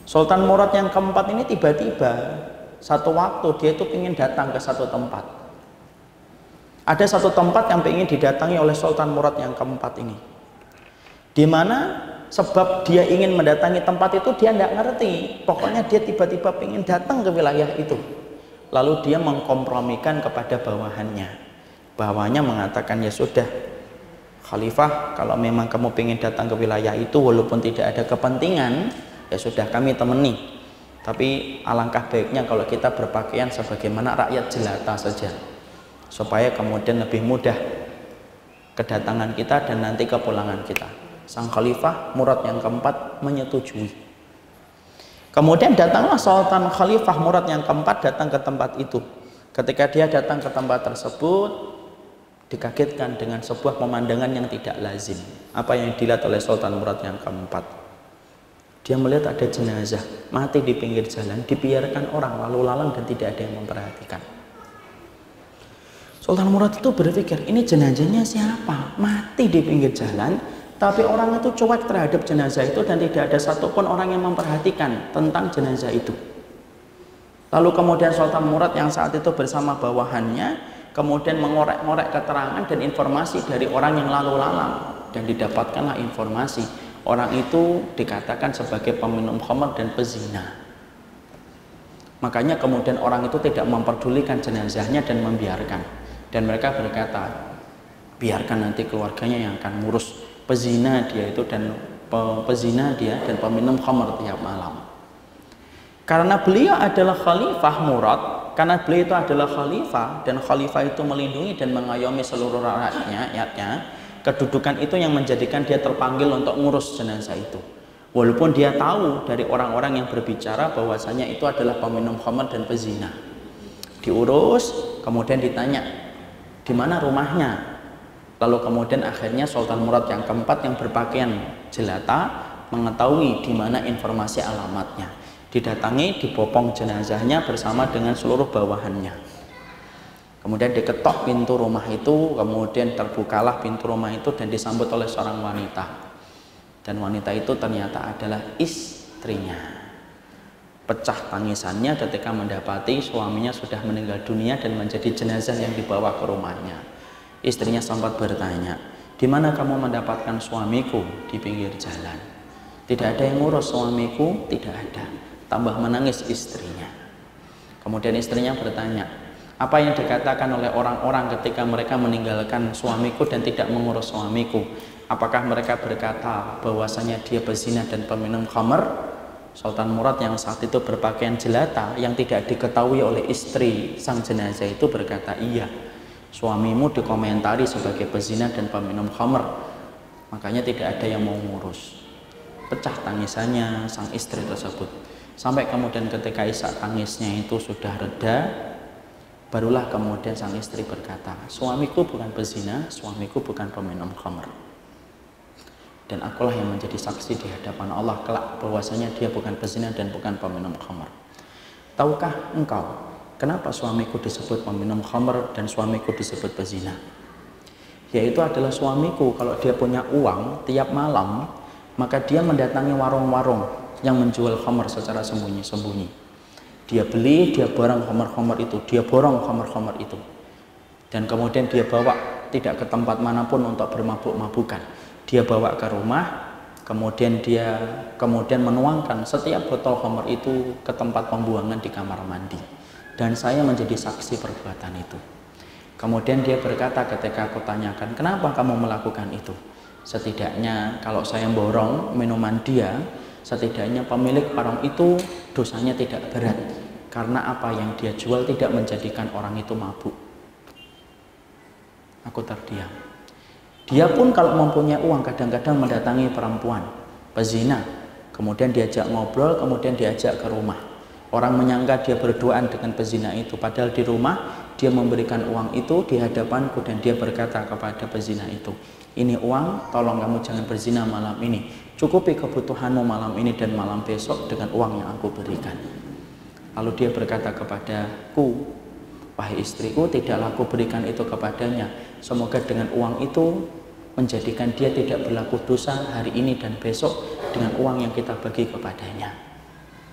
Sultan Murad yang keempat ini tiba-tiba satu waktu dia itu ingin datang ke satu tempat. Ada satu tempat yang ingin didatangi oleh Sultan Murad yang keempat ini, di mana sebab dia ingin mendatangi tempat itu dia tidak ngerti. Pokoknya dia tiba-tiba ingin datang ke wilayah itu. Lalu dia mengkompromikan kepada bawahannya. Bawahannya mengatakan, ya sudah Khalifah, kalau memang kamu ingin datang ke wilayah itu walaupun tidak ada kepentingan, ya sudah kami temani. Tapi alangkah baiknya kalau kita berpakaian sebagaimana rakyat jelata saja, supaya kemudian lebih mudah kedatangan kita dan nanti kepulangan kita. Sang Khalifah Murad yang keempat menyetujui. Kemudian datanglah Sultan Khalifah Murad yang keempat datang ke tempat itu. Ketika dia datang ke tempat tersebut, dikagetkan dengan sebuah pemandangan yang tidak lazim. Apa yang dilihat oleh Sultan Murad yang keempat? Dia melihat ada jenazah mati di pinggir jalan, dibiarkan orang lalu lalang dan tidak ada yang memperhatikan. Sultan Murad itu berpikir, ini jenazahnya siapa? Mati di pinggir jalan, tapi orang itu cuek terhadap jenazah itu dan tidak ada satupun orang yang memperhatikan tentang jenazah itu. Lalu kemudian Sultan Murad yang saat itu bersama bawahannya kemudian mengorek-ngorek keterangan dan informasi dari orang yang lalu lalang, dan didapatkanlah informasi orang itu dikatakan sebagai peminum khamr dan pezina. Makanya kemudian orang itu tidak memperdulikan jenazahnya dan membiarkan, dan mereka berkata, biarkan nanti keluarganya yang akan ngurus. Pezina dia itu dan pe, pezina dia dan peminum khamr tiap malam. Karena beliau adalah Khalifah Murad, karena beliau itu adalah khalifah dan khalifah itu melindungi dan mengayomi seluruh rakyatnya, rakyatnya, kedudukan itu yang menjadikan dia terpanggil untuk ngurus jenazah itu. Walaupun dia tahu dari orang-orang yang berbicara bahwasanya itu adalah peminum khamr dan pezina. Diurus, kemudian ditanya, di mana rumahnya? Lalu kemudian akhirnya Sultan Murad yang keempat yang berpakaian jelata mengetahui di mana informasi alamatnya. Didatangi, dibopong jenazahnya bersama dengan seluruh bawahannya. Kemudian diketok pintu rumah itu, kemudian terbukalah pintu rumah itu dan disambut oleh seorang wanita. Dan wanita itu ternyata adalah istrinya. Pecah tangisannya ketika mendapati suaminya sudah meninggal dunia dan menjadi jenazah yang dibawa ke rumahnya. Istrinya sempat bertanya, di mana kamu mendapatkan suamiku? Di pinggir jalan. Tidak ada yang ngurus suamiku? Tidak ada. Tambah menangis istrinya. Kemudian istrinya bertanya, apa yang dikatakan oleh orang-orang ketika mereka meninggalkan suamiku dan tidak mengurus suamiku? Apakah mereka berkata bahwasanya dia pezina dan peminum khamr? Sultan Murad yang saat itu berpakaian jelata yang tidak diketahui oleh istri sang jenazah itu berkata, iya, suamimu dikomentari sebagai pezina dan peminum khamr, makanya tidak ada yang mau ngurus. Pecah tangisannya sang istri tersebut. Sampai kemudian ketika isak tangisnya itu sudah reda, barulah kemudian sang istri berkata, suamiku bukan pezina, suamiku bukan peminum khamr, dan akulah yang menjadi saksi di hadapan Allah kelak bahwasanya dia bukan pezina dan bukan peminum khamr. Tahukah engkau kenapa suamiku disebut peminum khamr dan suamiku disebut pezina? Yaitu adalah suamiku kalau dia punya uang tiap malam, maka dia mendatangi warung-warung yang menjual khamr secara sembunyi-sembunyi. Dia beli, dia borong khamr-khamr itu, dia borong khamr-khamr itu, dan kemudian dia bawa tidak ke tempat manapun untuk bermabuk-mabukan. Dia bawa ke rumah, kemudian dia kemudian menuangkan setiap botol khamr itu ke tempat pembuangan di kamar mandi, dan saya menjadi saksi perbuatan itu. Kemudian dia berkata ketika aku tanyakan, kenapa kamu melakukan itu? Setidaknya kalau saya borong minuman dia, setidaknya pemilik warung itu dosanya tidak berat, karena apa yang dia jual tidak menjadikan orang itu mabuk. Aku terdiam. Dia pun kalau mempunyai uang kadang-kadang mendatangi perempuan pezina, kemudian diajak ngobrol, kemudian diajak ke rumah. Orang menyangka dia berduaan dengan pezina itu, padahal di rumah dia memberikan uang itu di hadapanku dan dia berkata kepada pezina itu, ini uang, tolong kamu jangan berzina malam ini, cukupi kebutuhanmu malam ini dan malam besok dengan uang yang aku berikan. Lalu dia berkata kepadaku, wahai istriku, tidaklah aku berikan itu kepadanya, semoga dengan uang itu menjadikan dia tidak berlaku dosa hari ini dan besok dengan uang yang kita bagi kepadanya.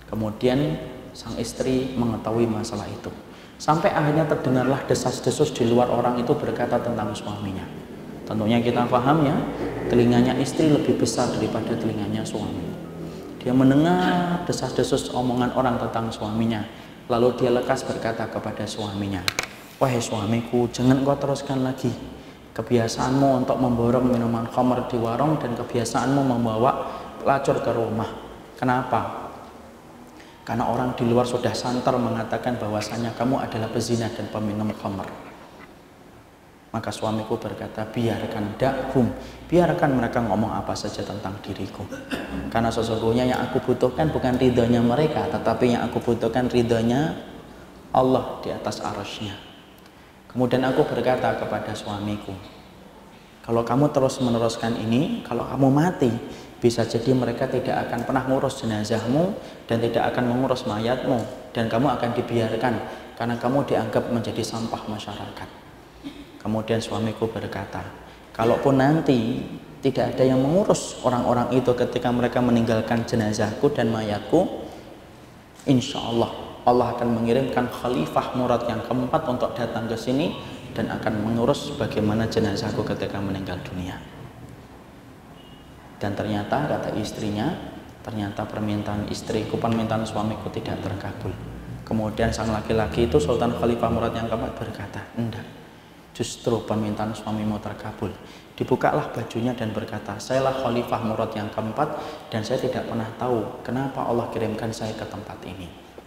Kemudian sang istri mengetahui masalah itu. Sampai akhirnya terdengarlah desas-desus di luar, orang itu berkata tentang suaminya. Tentunya kita paham ya, telinganya istri lebih besar daripada telinganya suami. Dia mendengar desas-desus omongan orang tentang suaminya. Lalu dia lekas berkata kepada suaminya, "Wahai suamiku, jangan kau teruskan lagi kebiasaanmu untuk memborong minuman khamr di warung dan kebiasaanmu membawa pelacur ke rumah. Kenapa? Karena orang di luar sudah santer mengatakan bahwasanya kamu adalah pezina dan peminum khamr." Maka suamiku berkata, "Biarkan dakhum, biarkan mereka ngomong apa saja tentang diriku. Karena sesungguhnya yang aku butuhkan bukan ridhonya mereka, tetapi yang aku butuhkan ridhonya Allah di atas arasy-Nya." Kemudian aku berkata kepada suamiku, "Kalau kamu terus meneruskan ini, kalau kamu mati, bisa jadi mereka tidak akan pernah ngurus jenazahmu dan tidak akan mengurus mayatmu, dan kamu akan dibiarkan karena kamu dianggap menjadi sampah masyarakat." Kemudian suamiku berkata, "Kalaupun nanti tidak ada yang mengurus orang-orang itu ketika mereka meninggalkan jenazahku dan mayatku, insya Allah Allah akan mengirimkan khalifah murad yang keempat untuk datang ke sini dan akan mengurus bagaimana jenazahku ketika meninggal dunia." Dan ternyata kata istrinya, ternyata permintaan istriku, permintaan suamiku tidak terkabul. Kemudian sang laki-laki itu, Sultan Khalifah Murad yang keempat, berkata, "Enggak, justru permintaan suamimu terkabul." Dibukalah bajunya dan berkata, "Sayalah Khalifah Murad yang keempat dan saya tidak pernah tahu kenapa Allah kirimkan saya ke tempat ini."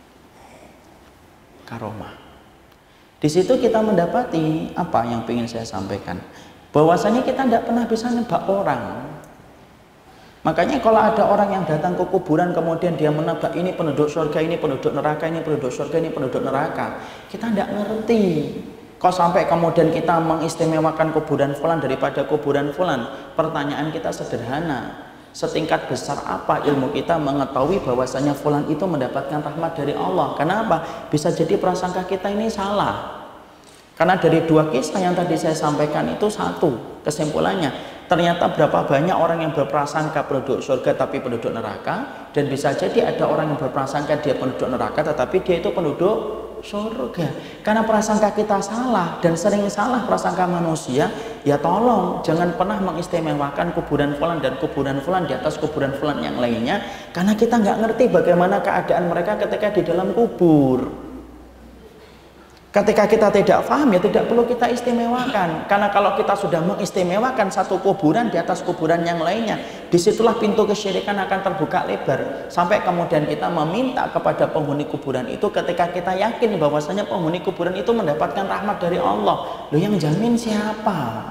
Karomah. Di situ kita mendapati apa yang ingin saya sampaikan, bahwasanya kita tidak pernah bisa nebak orang. Makanya kalau ada orang yang datang ke kuburan kemudian dia menebak ini penduduk surga, ini penduduk neraka, ini penduduk surga, ini penduduk neraka, kita tidak ngerti. Kok sampai kemudian kita mengistimewakan kuburan fulan daripada kuburan fulan? Pertanyaan kita sederhana, setingkat besar apa ilmu kita mengetahui bahwasanya fulan itu mendapatkan rahmat dari Allah? Kenapa? Bisa jadi prasangka kita ini salah. Karena dari dua kisah yang tadi saya sampaikan itu, satu kesimpulannya, ternyata berapa banyak orang yang berprasangka penduduk surga tapi penduduk neraka, dan bisa jadi ada orang yang berprasangka dia penduduk neraka tetapi dia itu penduduk surga. Karena prasangka kita salah, dan sering salah prasangka manusia, ya tolong jangan pernah mengistimewakan kuburan fulan dan kuburan fulan di atas kuburan fulan yang lainnya, karena kita nggak ngerti bagaimana keadaan mereka ketika di dalam kubur. Ketika kita tidak paham, ya tidak perlu kita istimewakan. Karena kalau kita sudah mengistimewakan satu kuburan di atas kuburan yang lainnya, disitulah pintu kesyirikan akan terbuka lebar. Sampai kemudian kita meminta kepada penghuni kuburan itu ketika kita yakin bahwasanya penghuni kuburan itu mendapatkan rahmat dari Allah. Loh, yang jamin siapa?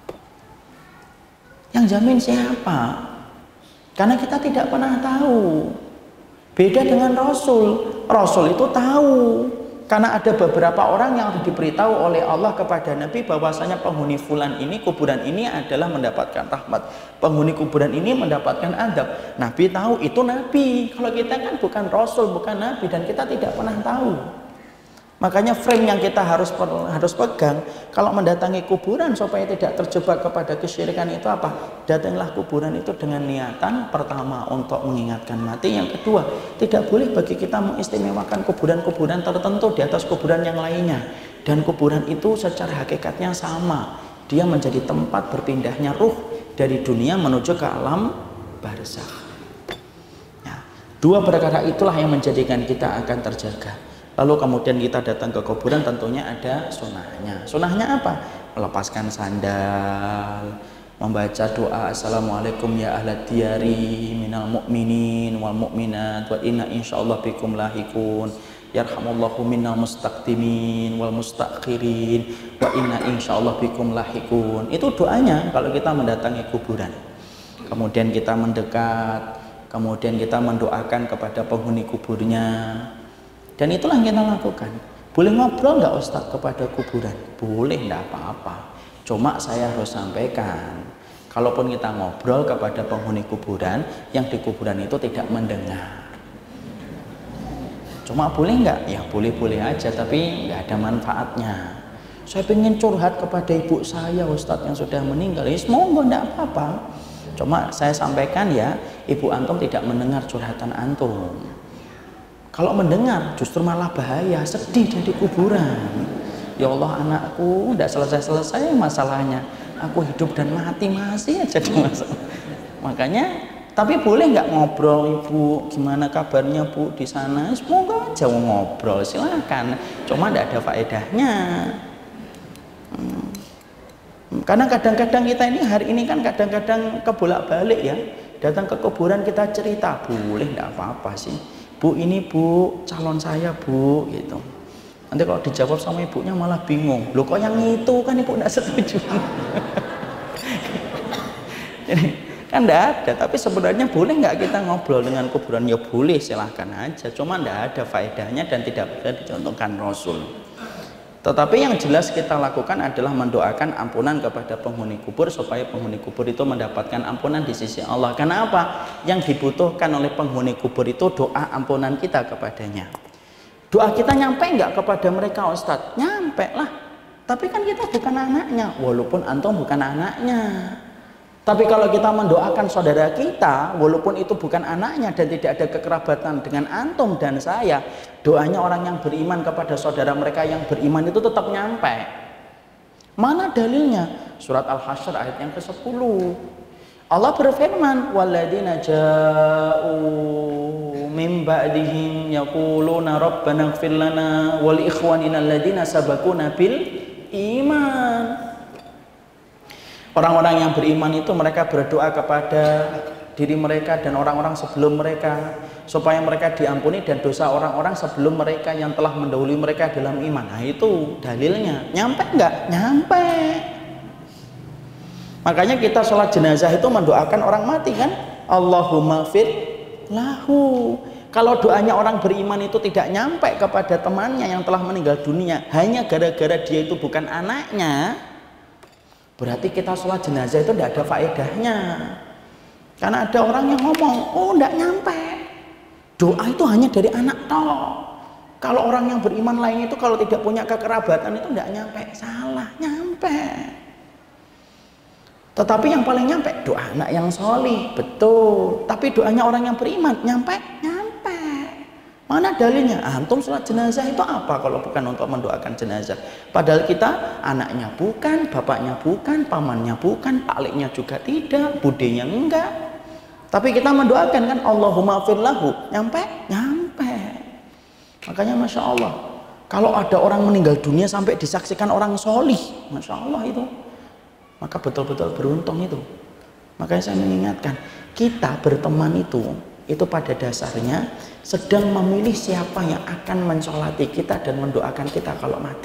Yang jamin siapa? Karena kita tidak pernah tahu. Beda dengan Rasul. Rasul itu tahu. Karena ada beberapa orang yang diberitahu oleh Allah kepada Nabi bahwasanya penghuni fulan ini, kuburan ini adalah mendapatkan rahmat, penghuni kuburan ini mendapatkan adab. Nabi tahu, itu Nabi. Kalau kita kan bukan Rasul, bukan Nabi, dan kita tidak pernah tahu. Makanya frame yang kita harus harus pegang kalau mendatangi kuburan supaya tidak terjebak kepada kesyirikan itu apa? Datanglah kuburan itu dengan niatan pertama untuk mengingatkan mati, yang kedua tidak boleh bagi kita mengistimewakan kuburan-kuburan tertentu di atas kuburan yang lainnya. Dan kuburan itu secara hakikatnya sama, dia menjadi tempat berpindahnya ruh dari dunia menuju ke alam barzakh. Ya, dua perkara itulah yang menjadikan kita akan terjaga. Lalu kemudian kita datang ke kuburan, tentunya ada sunahnya. Sunahnya apa? Melepaskan sandal, membaca doa assalamualaikum ya ahlad diyari minal mu'minin wal mu'minat wa inna insyaallah bikum lahikun yarhamullahu minnal mustaqdimin wal mustakhirin wa inna insyaallah bikum lahikun. Itu doanya kalau kita mendatangi kuburan. Kemudian kita mendekat, kemudian kita mendoakan kepada penghuni kuburnya. Dan itulah yang kita lakukan. Boleh ngobrol nggak Ustadz kepada kuburan? Boleh, nggak apa-apa. Cuma saya harus sampaikan, kalaupun kita ngobrol kepada penghuni kuburan, yang di kuburan itu tidak mendengar. Cuma boleh nggak? Ya boleh-boleh aja, tapi nggak ada manfaatnya. Saya pengen curhat kepada ibu saya Ustadz yang sudah meninggal. Ya semoga nggak apa-apa. Cuma saya sampaikan ya, ibu antum tidak mendengar curhatan antum. Kalau mendengar justru malah bahaya, sedih jadi kuburan. Ya Allah, anakku tidak selesai-selesai masalahnya, aku hidup dan mati masih aja di masalah. Makanya, tapi boleh nggak ngobrol, Ibu, gimana kabarnya Bu di sana? Semoga aja ngobrol, silakan. Cuma tidak ada faedahnya. Hmm. Karena kadang-kadang kita ini hari ini kan kadang-kadang kebolak-balik ya, datang ke kuburan kita cerita, boleh nggak apa-apa sih, Bu ini Bu calon saya Bu gitu. Nanti kalau dijawab sama ibunya malah bingung, loh kok yang itu kan ibu nggak setuju. Jadi kan enggak ada, tapi sebenarnya boleh nggak kita ngobrol dengan kuburan? Ya boleh, silahkan aja, cuma enggak ada faedahnya dan tidak bisa dicontohkan Rasul. Tetapi yang jelas kita lakukan adalah mendoakan ampunan kepada penghuni kubur supaya penghuni kubur itu mendapatkan ampunan di sisi Allah. Karena apa? Yang dibutuhkan oleh penghuni kubur itu doa ampunan kita kepadanya. Doa kita nyampe nggak kepada mereka, Ustadz? Nyampe lah. Tapi kan kita bukan anaknya, walaupun antum bukan anaknya. Tapi kalau kita mendoakan saudara kita, walaupun itu bukan anaknya dan tidak ada kekerabatan dengan antum dan saya, doanya orang yang beriman kepada saudara mereka yang beriman itu tetap nyampe. Mana dalilnya? Surat Al-Hasyr ayat yang ke sepuluh. Allah berfirman, walladzina ja'u min ba'dihim yaquluna rabbana ighfir lana wa li ikhwanina alladzina sabaquna bil iman. Orang-orang yang beriman itu mereka berdoa kepada diri mereka dan orang-orang sebelum mereka supaya mereka diampuni dan dosa orang-orang sebelum mereka yang telah mendahului mereka dalam iman. Nah itu dalilnya. Nyampe enggak? Nyampe. Makanya kita sholat jenazah itu mendoakan orang mati kan, Allahumma fir lahu. Kalau doanya orang beriman itu tidak nyampe kepada temannya yang telah meninggal dunia hanya gara-gara dia itu bukan anaknya, berarti kita sholat jenazah itu tidak ada faedahnya. Karena ada orang yang ngomong, oh tidak nyampe, doa itu hanya dari anak toh. Kalau orang yang beriman lain itu kalau tidak punya kekerabatan itu tidak nyampe. Salah, nyampe. Tetapi yang paling nyampe doa anak yang solih, betul. Tapi doanya orang yang beriman nyampe, nyampe. Mana dalilnya? Antum sholat jenazah itu apa kalau bukan untuk mendoakan jenazah? Padahal kita anaknya bukan, bapaknya bukan, pamannya bukan, pakliknya juga tidak, budenya enggak. Tapi kita mendoakan kan, Allahumma fir lahu, nyampe, nyampe. Makanya masya Allah, kalau ada orang meninggal dunia sampai disaksikan orang solih, masya Allah itu. Maka betul-betul beruntung itu. Makanya saya mengingatkan, kita berteman itu itu pada dasarnya sedang memilih siapa yang akan mensolati kita dan mendoakan kita kalau mati.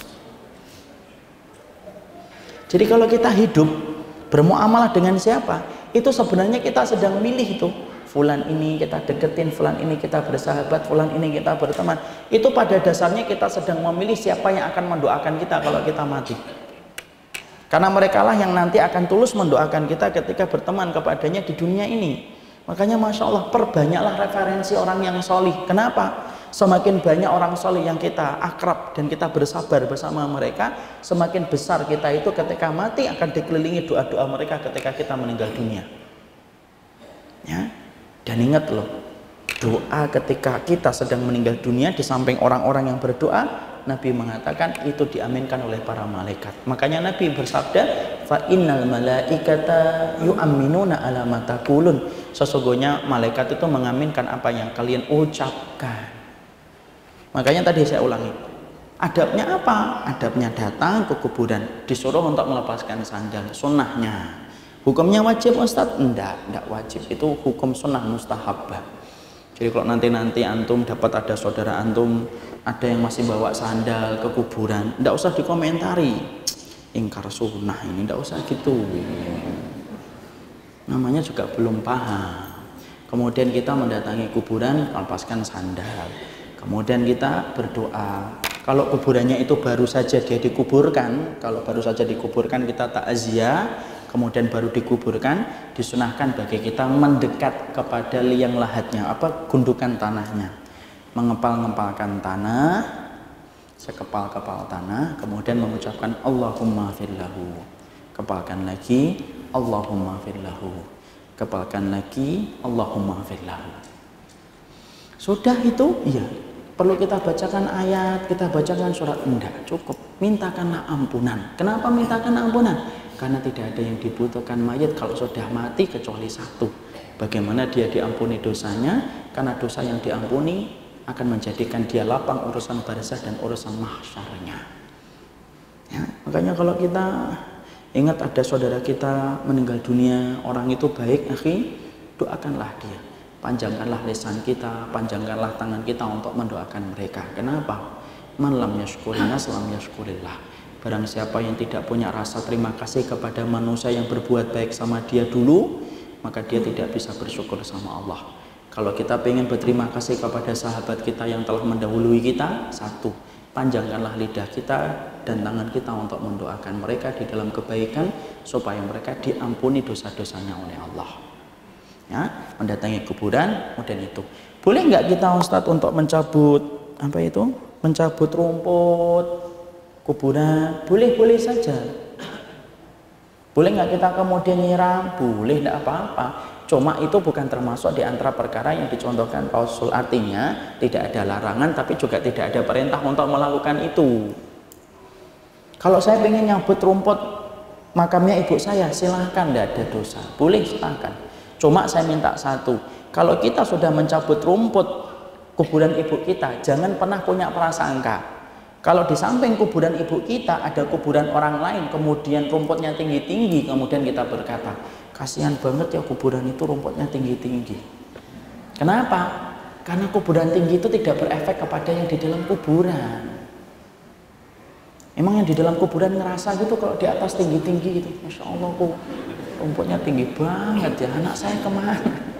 Jadi kalau kita hidup bermuamalah dengan siapa, itu sebenarnya kita sedang milih itu. Fulan ini kita deketin, fulan ini kita bersahabat, fulan ini kita berteman. Itu pada dasarnya kita sedang memilih siapa yang akan mendoakan kita kalau kita mati. Karena mereka lah yang nanti akan tulus mendoakan kita ketika berteman kepadanya di dunia ini. Makanya masya Allah, perbanyaklah referensi orang yang solih. Kenapa? Semakin banyak orang solih yang kita akrab dan kita bersabar bersama mereka, semakin besar kita itu ketika mati akan dikelilingi doa-doa mereka ketika kita meninggal dunia. Ya, dan ingat loh, doa ketika kita sedang meninggal dunia di samping orang-orang yang berdoa, Nabi mengatakan itu diaminkan oleh para malaikat. Makanya Nabi bersabda, fa innal malaikata yu'minuna ala ma taqulun. Sesungguhnya malaikat itu mengaminkan apa yang kalian ucapkan. Makanya tadi saya ulangi, adabnya apa? Adabnya datang ke kuburan, disuruh untuk melepaskan sandal, sunnahnya. Hukumnya wajib Ustadz? Enggak, enggak wajib. Itu hukum sunnah mustahabah. Jadi kalau nanti-nanti antum dapat ada saudara antum ada yang masih bawa sandal ke kuburan, enggak usah dikomentari, ingkar sunnah ini, enggak usah gitu. Namanya juga belum paham. Kemudian kita mendatangi kuburan, lepaskan sandal. Kemudian kita berdoa. Kalau kuburannya itu baru saja dia dikuburkan, kalau baru saja dikuburkan kita takziah, kemudian baru dikuburkan, disunahkan bagi kita mendekat kepada liang lahatnya, apa gundukan tanahnya, mengepal-ngepalkan tanah, sekepal-kepal tanah, kemudian mengucapkan Allahumma firlahu, kepalkan lagi Allahumma firlahu, kepalkan lagi Allahumma firlahu. Sudah itu, iya, Perlu kita bacakan ayat, kita bacakan surat? Enggak, cukup. Mintakanlah ampunan. Kenapa mintakan ampunan? Karena tidak ada yang dibutuhkan mayat kalau sudah mati kecuali satu. Bagaimana dia diampuni dosanya? Karena dosa yang diampuni akan menjadikan dia lapang urusan barzah dan urusan mahsyarnya. Ya, makanya kalau kita ingat ada saudara kita meninggal dunia, orang itu baik, akhi, doakanlah dia. Panjangkanlah lisan kita, panjangkanlah tangan kita untuk mendoakan mereka. Kenapa? Man lam yashkurina lam yashkurillah. Barang siapa yang tidak punya rasa terima kasih kepada manusia yang berbuat baik sama dia dulu, maka dia tidak bisa bersyukur sama Allah. Kalau kita ingin berterima kasih kepada sahabat kita yang telah mendahului kita, satu, panjangkanlah lidah kita dan tangan kita untuk mendoakan mereka di dalam kebaikan supaya mereka diampuni dosa-dosanya oleh Allah. Ya, mendatangi kuburan, kemudian itu. Boleh nggak kita Ustadz untuk mencabut apa itu? Mencabut rumput kuburan? Boleh-boleh saja. Boleh nggak kita kemudian nyiram? Boleh, nggak apa-apa. Cuma itu bukan termasuk di antara perkara yang dicontohkan Rasul. Artinya tidak ada larangan, tapi juga tidak ada perintah untuk melakukan itu. Kalau saya ingin nyabut rumput makamnya ibu saya, silahkan, tidak ada dosa. Boleh, silahkan. Cuma saya minta satu, kalau kita sudah mencabut rumput kuburan ibu kita, jangan pernah punya prasangka. Kalau di samping kuburan ibu kita ada kuburan orang lain, kemudian rumputnya tinggi-tinggi, kemudian kita berkata, kasihan banget ya kuburan itu rumputnya tinggi-tinggi. Kenapa? Karena kuburan tinggi itu tidak berefek kepada yang di dalam kuburan. Emang yang di dalam kuburan ngerasa gitu kalau di atas tinggi-tinggi gitu, Masya Allah kok rumputnya tinggi banget ya, anak saya kemana?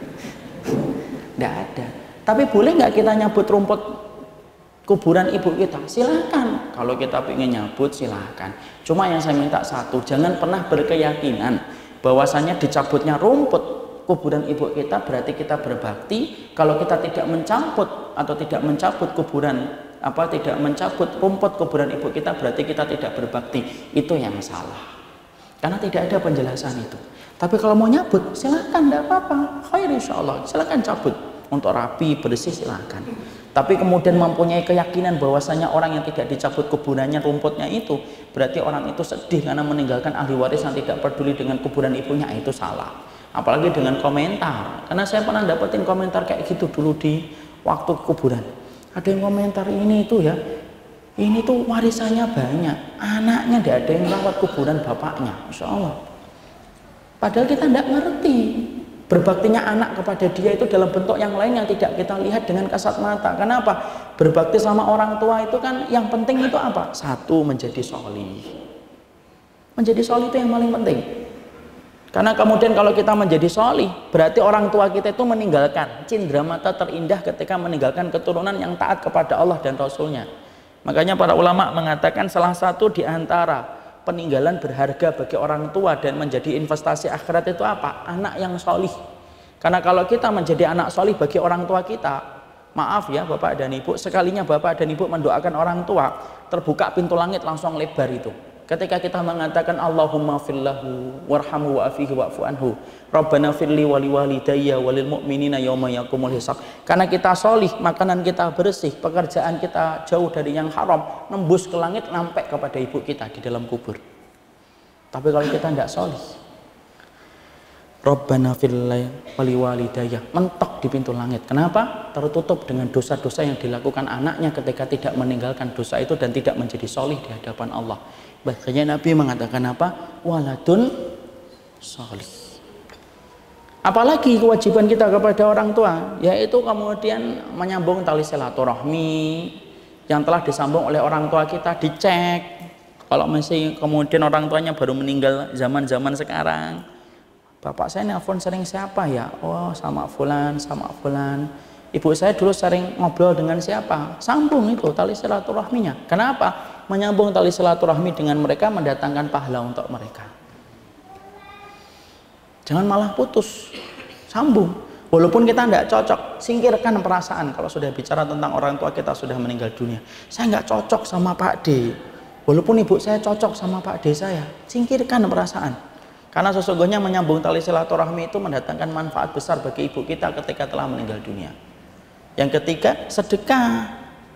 Tidak ada. Tapi boleh nggak kita nyabut rumput kuburan ibu kita? Silahkan. Kalau kita ingin nyabut silahkan. Cuma yang saya minta satu, jangan pernah berkeyakinan bahwasanya dicabutnya rumput kuburan ibu kita berarti kita berbakti. Kalau kita tidak mencabut atau tidak mencabut kuburan apa tidak mencabut rumput kuburan ibu kita berarti kita tidak berbakti. Itu yang salah. Karena tidak ada penjelasan itu. Tapi kalau mau nyabut silahkan, tidak apa-apa. Khair insyaallah, silahkan cabut untuk rapi bersih silahkan. Tapi kemudian mempunyai keyakinan bahwasanya orang yang tidak dicabut kuburannya rumputnya itu berarti orang itu sedih karena meninggalkan ahli waris yang tidak peduli dengan kuburan ibunya, itu salah. Apalagi dengan komentar. Karena saya pernah dapetin komentar kayak gitu dulu di waktu kuburan. Ada yang komentar ini itu ya, ini tuh warisannya banyak, anaknya tidak ada yang merawat kuburan bapaknya, Masya Allah. Padahal kita tidak ngerti berbaktinya anak kepada dia itu dalam bentuk yang lain yang tidak kita lihat dengan kasat mata. Kenapa? Berbakti sama orang tua itu kan yang penting itu apa? Satu, menjadi sholih. Menjadi sholih itu yang paling penting. Karena kemudian kalau kita menjadi sholih, berarti orang tua kita itu meninggalkan cindera mata terindah ketika meninggalkan keturunan yang taat kepada Allah dan Rasulnya. Makanya para ulama mengatakan salah satu di antara peninggalan berharga bagi orang tua dan menjadi investasi akhirat itu apa? Anak yang sholih. Karena kalau kita menjadi anak sholih bagi orang tua kita, maaf ya Bapak dan Ibu, sekalinya Bapak dan Ibu mendoakan orang tua, terbuka pintu langit langsung lebar itu. Ketika kita mengatakan Allahumma fillahu warhamhu wa'afihi wa'fu anhu Rabbana firli wali walidayya walil mu'minina yawma yakumul hisab. Karena kita solih, makanan kita bersih, pekerjaan kita jauh dari yang haram, nembus ke langit sampai kepada ibu kita di dalam kubur. Tapi kalau kita tidak solih, Rabbana firli wali walidayya, mentok di pintu langit. Kenapa? Tertutup dengan dosa-dosa yang dilakukan anaknya ketika tidak meninggalkan dosa itu dan tidak menjadi solih di hadapan Allah. Bahkan Nabi mengatakan apa? Waladun sholih. Apalagi kewajiban kita kepada orang tua, yaitu kemudian menyambung tali silaturahmi yang telah disambung oleh orang tua kita, dicek. Kalau masih kemudian orang tuanya baru meninggal zaman-zaman sekarang, bapak saya nelfon sering siapa ya? Oh sama fulan, sama fulan. Ibu saya dulu sering ngobrol dengan siapa? Sambung itu tali silaturahminya. Kenapa? Menyambung tali silaturahmi dengan mereka mendatangkan pahala untuk mereka. Jangan malah putus, sambung. Walaupun kita tidak cocok, singkirkan perasaan. Kalau sudah bicara tentang orang tua kita sudah meninggal dunia, saya nggak cocok sama Pak D. Walaupun ibu saya cocok sama Pak D saya, singkirkan perasaan. Karena sesungguhnya menyambung tali silaturahmi itu mendatangkan manfaat besar bagi ibu kita ketika telah meninggal dunia. Yang ketiga, sedekah.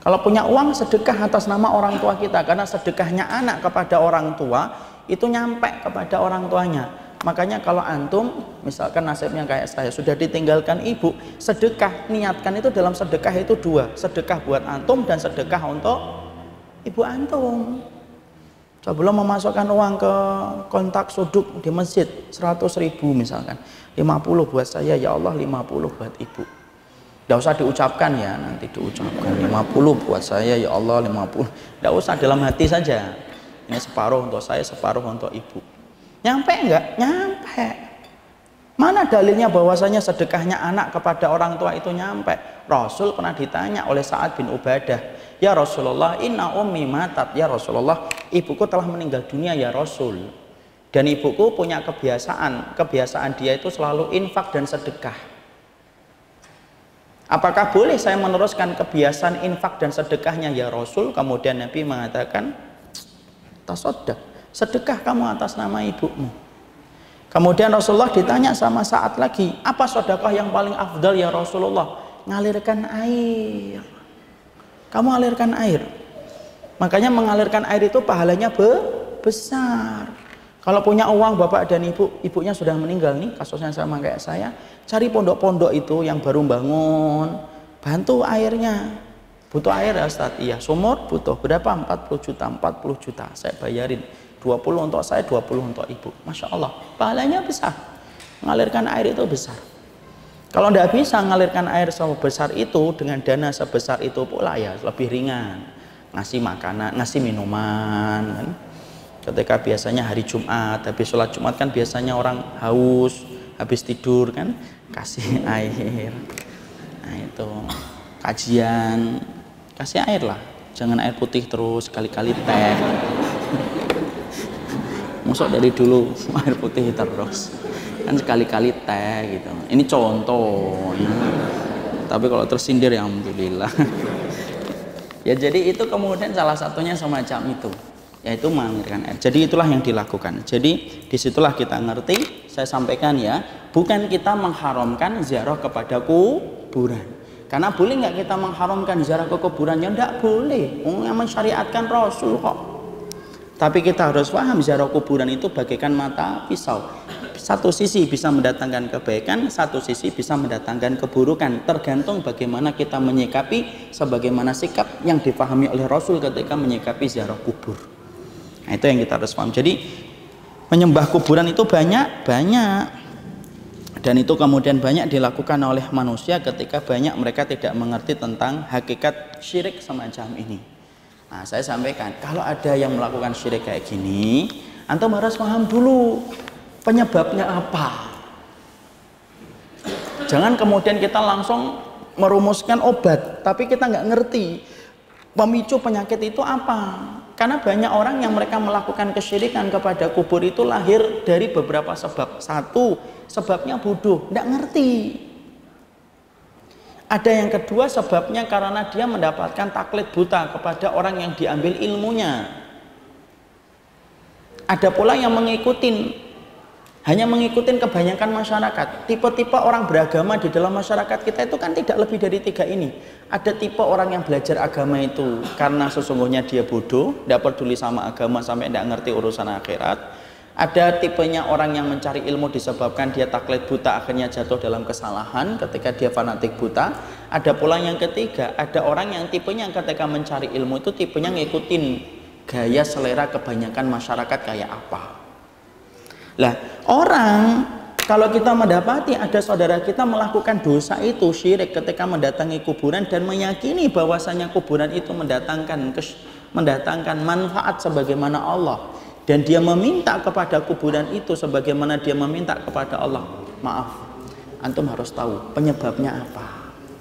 Kalau punya uang, sedekah atas nama orang tua kita, karena sedekahnya anak kepada orang tua itu nyampe kepada orang tuanya. Makanya kalau antum misalkan nasibnya kayak saya, sudah ditinggalkan ibu, sedekah, niatkan itu dalam sedekah itu dua, sedekah buat antum dan sedekah untuk ibu antum. Sebelum memasukkan uang ke kontak suduk di masjid seratus ribu misalkan, lima puluh buat saya, ya Allah, lima puluh buat ibu. Tidak usah diucapkan ya, nanti diucapkan lima puluh buat saya, ya Allah, lima puluh. Tidak usah, dalam hati saja. Ini separuh untuk saya, separuh untuk ibu. Nyampe enggak? Nyampe. Mana dalilnya bahwasanya sedekahnya anak kepada orang tua itu nyampe? Rasul pernah ditanya oleh Sa'ad bin Ubadah, ya Rasulullah, inna ummi matat, ya Rasulullah, ibuku telah meninggal dunia ya Rasul. Dan ibuku punya kebiasaan, kebiasaan dia itu selalu infak dan sedekah. Apakah boleh saya meneruskan kebiasaan infak dan sedekahnya ya Rasul? Kemudian Nabi mengatakan, tasoddaq, sedekah kamu atas nama ibumu. Kemudian Rasulullah ditanya sama Sa'ad lagi, apa sedekah yang paling afdal ya Rasulullah? Ngalirkan air. Kamu alirkan air. Makanya mengalirkan air itu pahalanya be besar. Kalau punya uang bapak dan ibu, ibunya sudah meninggal nih, kasusnya sama kayak saya, cari pondok-pondok itu yang baru bangun, bantu airnya. Butuh air ya Ustaz? Iya. Sumur butuh berapa? empat puluh juta. empat puluh juta saya bayarin. dua puluh untuk saya, dua puluh untuk ibu. Masya Allah, pahalanya besar. Mengalirkan air itu besar. Kalau tidak bisa mengalirkan air sebesar itu dengan dana sebesar itu pula, ya lebih ringan. Ngasih makanan, ngasih minuman kan. Ketika biasanya hari Jumat, habis sholat Jumat kan biasanya orang haus, habis tidur kan, kasih air. Nah itu, kajian, kasih air lah. Jangan air putih terus, kali-kali teh. Masuk dari dulu air putih terus. Kan sekali-kali teh gitu. Ini contoh. Ya. Tapi kalau tersindir ya alhamdulillah. Ya jadi itu kemudian salah satunya semacam itu, yaitu mengalirkan air. Jadi itulah yang dilakukan. Jadi disitulah kita ngerti, saya sampaikan ya, bukan kita mengharamkan ziarah kepada kuburan. Karena boleh nggak kita mengharamkan ziarah ke kuburan? Ya enggak boleh. Yang mensyariatkan Rasul kok. Tapi kita harus paham ziarah kuburan itu bagaikan mata pisau. Satu sisi bisa mendatangkan kebaikan, satu sisi bisa mendatangkan keburukan. Tergantung bagaimana kita menyikapi, sebagaimana sikap yang dipahami oleh Rasul ketika menyikapi ziarah kubur. Nah, itu yang kita harus paham. Jadi menyembah kuburan itu banyak, banyak. Dan itu kemudian banyak dilakukan oleh manusia ketika banyak mereka tidak mengerti tentang hakikat syirik semacam ini. Nah, saya sampaikan, kalau ada yang melakukan syirik kayak gini, antum harus paham dulu penyebabnya apa. Jangan kemudian kita langsung merumuskan obat, tapi kita nggak ngerti pemicu penyakit itu apa. Karena banyak orang yang mereka melakukan kesyirikan kepada kubur itu lahir dari beberapa sebab. Satu, sebabnya bodoh, nggak ngerti. Ada yang kedua, sebabnya karena dia mendapatkan taklid buta kepada orang yang diambil ilmunya. Ada pula yang mengikutin, hanya mengikutin kebanyakan masyarakat. Tipe-tipe orang beragama di dalam masyarakat kita itu kan tidak lebih dari tiga ini. Ada tipe orang yang belajar agama itu karena sesungguhnya dia bodoh, tidak peduli sama agama sampai tidak ngerti urusan akhirat. Ada tipenya orang yang mencari ilmu disebabkan dia taklid buta, akhirnya jatuh dalam kesalahan ketika dia fanatik buta. Ada pula yang ketiga, ada orang yang tipenya ketika mencari ilmu itu tipenya ngikutin gaya selera kebanyakan masyarakat kayak apa. Lah, orang kalau kita mendapati ada saudara kita melakukan dosa itu syirik ketika mendatangi kuburan dan meyakini bahwasanya kuburan itu mendatangkan mendatangkan manfaat sebagaimana Allah, dan dia meminta kepada kuburan itu sebagaimana dia meminta kepada Allah, maaf, antum harus tahu penyebabnya apa.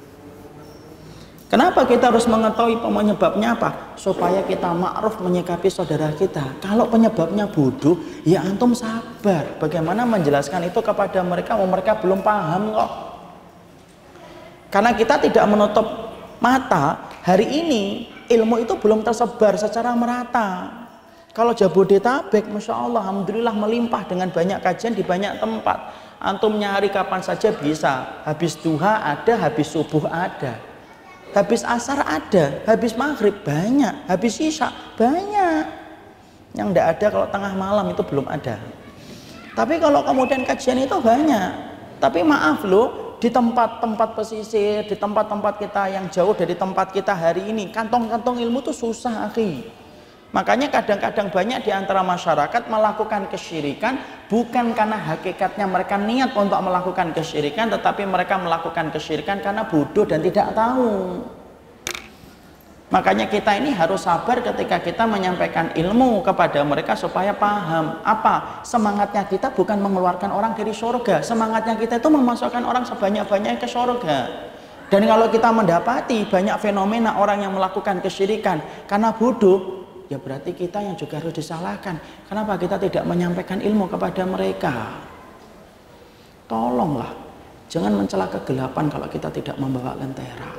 Kenapa kita harus mengetahui penyebabnya apa? Supaya kita ma'ruf menyikapi saudara kita. Kalau penyebabnya bodoh, ya antum sabar. Bagaimana menjelaskan itu kepada mereka? Oh, mereka belum paham kok. Karena kita tidak menutup mata, hari ini ilmu itu belum tersebar secara merata. Kalau Jabodetabek, Masya Allah, alhamdulillah melimpah dengan banyak kajian di banyak tempat. Antum nyari kapan saja bisa. Habis duha ada, habis subuh ada. habis asar ada, habis maghrib banyak, habis isya banyak. Yang tidak ada kalau tengah malam itu belum ada. Tapi kalau kemudian kajian itu banyak. Tapi maaf loh, di tempat-tempat pesisir, di tempat-tempat kita yang jauh dari tempat kita hari ini, kantong-kantong ilmu itu susah, akhi. Makanya kadang-kadang banyak di antara masyarakat melakukan kesyirikan bukan karena hakikatnya mereka niat untuk melakukan kesyirikan, tetapi mereka melakukan kesyirikan karena bodoh dan tidak tahu. Makanya kita ini harus sabar ketika kita menyampaikan ilmu kepada mereka supaya paham. Apa? Semangatnya kita bukan mengeluarkan orang dari surga. Semangatnya kita itu memasukkan orang sebanyak-banyaknya ke surga. Dan kalau kita mendapati banyak fenomena orang yang melakukan kesyirikan karena bodoh, ya berarti kita yang juga harus disalahkan. Kenapa kita tidak menyampaikan ilmu kepada mereka? Tolonglah, jangan mencela kegelapan kalau kita tidak membawa lentera.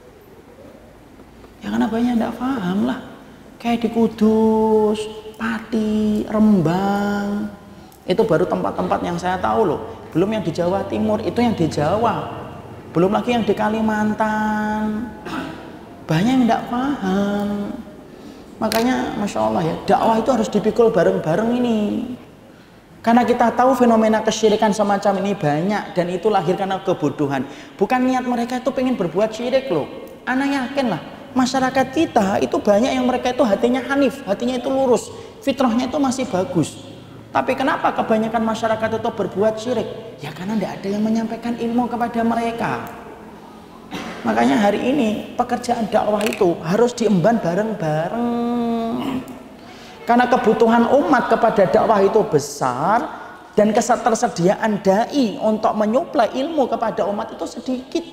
Ya karena banyak tidak paham lah. Kayak di Kudus, Pati, Rembang, itu baru tempat-tempat yang saya tahu loh. Belum yang di Jawa Timur, itu yang di Jawa. Belum lagi yang di Kalimantan. Banyak yang tidak paham. Makanya Masya Allah ya, dakwah itu harus dipikul bareng-bareng ini. Karena kita tahu fenomena kesyirikan semacam ini banyak, dan itu lahir karena kebodohan. Bukan niat mereka itu pengen berbuat syirik loh. Ana yakin lah, masyarakat kita itu banyak yang mereka itu hatinya hanif, hatinya itu lurus, fitrahnya itu masih bagus. Tapi kenapa kebanyakan masyarakat itu berbuat syirik? Ya karena tidak ada yang menyampaikan ilmu kepada mereka. Makanya hari ini pekerjaan dakwah itu harus diemban bareng-bareng. Karena kebutuhan umat kepada dakwah itu besar dan ketersediaan dai untuk menyuplai ilmu kepada umat itu sedikit.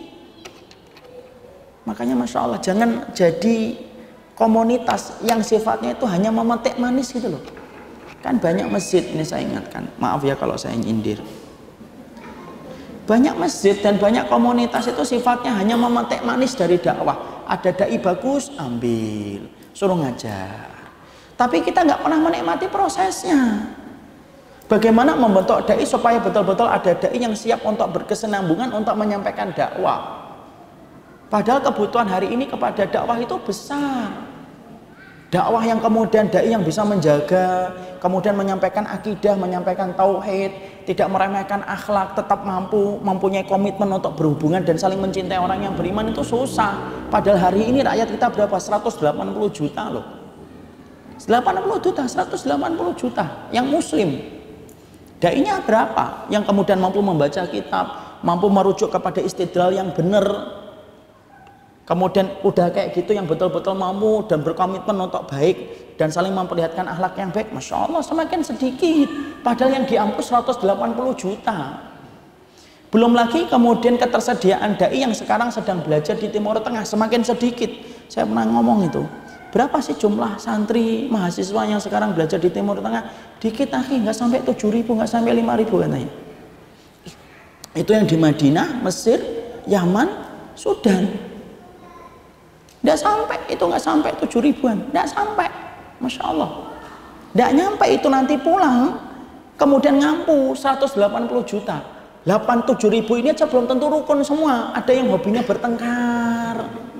Makanya Masya Allah, jangan jadi komunitas yang sifatnya itu hanya memetik manis gitu loh. Kan banyak masjid, ini saya ingatkan, maaf ya kalau saya nyindir. Banyak masjid dan banyak komunitas itu sifatnya hanya memetik manis dari dakwah. Ada dai bagus, ambil, suruh ngajar. Tapi kita nggak pernah menikmati prosesnya. Bagaimana membentuk dai supaya betul-betul ada dai yang siap untuk berkesinambungan untuk menyampaikan dakwah. Padahal kebutuhan hari ini kepada dakwah itu besar. Dakwah yang kemudian dai yang bisa menjaga, kemudian menyampaikan akidah, menyampaikan tauhid, tidak meremehkan akhlak, tetap mampu mempunyai komitmen untuk berhubungan dan saling mencintai orang yang beriman itu susah. Padahal hari ini rakyat kita berapa? seratus delapan puluh juta loh. delapan puluh juta, seratus delapan puluh juta yang muslim. Dai-nya berapa? Yang kemudian mampu membaca kitab, mampu merujuk kepada istidlal yang benar. Kemudian udah kayak gitu yang betul-betul mampu dan berkomitmen untuk baik dan saling memperlihatkan akhlak yang baik, Masya Allah semakin sedikit. Padahal yang diampus seratus delapan puluh juta. Belum lagi kemudian ketersediaan dai yang sekarang sedang belajar di Timur Tengah semakin sedikit. Saya pernah ngomong itu, berapa sih jumlah santri mahasiswa yang sekarang belajar di Timur Tengah? Dikit lagi, nggak sampai tujuh ribu, nggak sampai lima ribu katanya. Itu yang di Madinah, Mesir, Yaman, Sudan. Tidak sampai, itu nggak sampai tujuh ribuan, tidak sampai, Masya Allah. Tidak nyampe itu nanti pulang, kemudian ngampu seratus delapan puluh juta. delapan puluh tujuh ribu ini aja belum tentu rukun semua, ada yang hobinya bertengkar.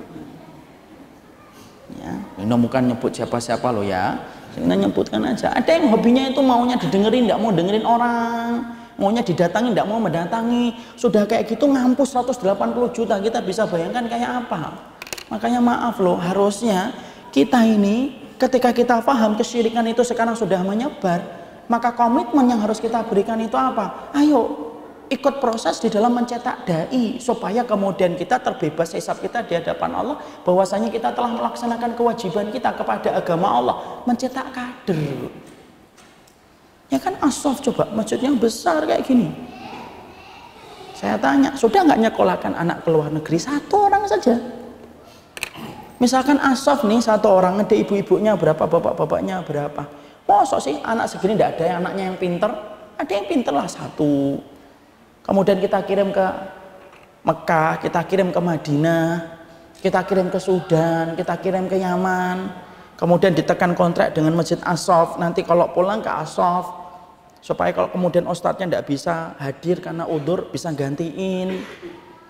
Ya, ini bukan nyebut siapa-siapa loh ya, ini nyebutkan aja. Ada yang hobinya itu maunya didengerin, tidak mau dengerin orang, maunya didatangi, tidak mau mendatangi. Sudah kayak gitu ngampu seratus delapan puluh juta, kita bisa bayangkan kayak apa. Makanya maaf loh, harusnya kita ini ketika kita paham kesyirikan itu sekarang sudah menyebar, maka komitmen yang harus kita berikan itu apa? Ayo ikut proses di dalam mencetak dai supaya kemudian kita terbebas hisab kita di hadapan Allah, bahwasanya kita telah melaksanakan kewajiban kita kepada agama Allah, mencetak kader. Ya kan As-Sof, coba masjid yang besar kayak gini. Saya tanya, sudah nggak nyekolahkan anak ke luar negeri? Satu orang saja. Misalkan As-Sof nih satu orang, ada ibu-ibunya berapa, bapak-bapaknya berapa. Masa sih anak segini tidak ada anaknya yang pinter? Ada yang pinter lah satu. Kemudian kita kirim ke Mekah, kita kirim ke Madinah, kita kirim ke Sudan, kita kirim ke Yaman. Kemudian ditekan kontrak dengan Masjid As-Sof. Nanti kalau pulang ke As-Sof, supaya kalau kemudian ustadznya tidak bisa hadir karena udzur, bisa gantiin.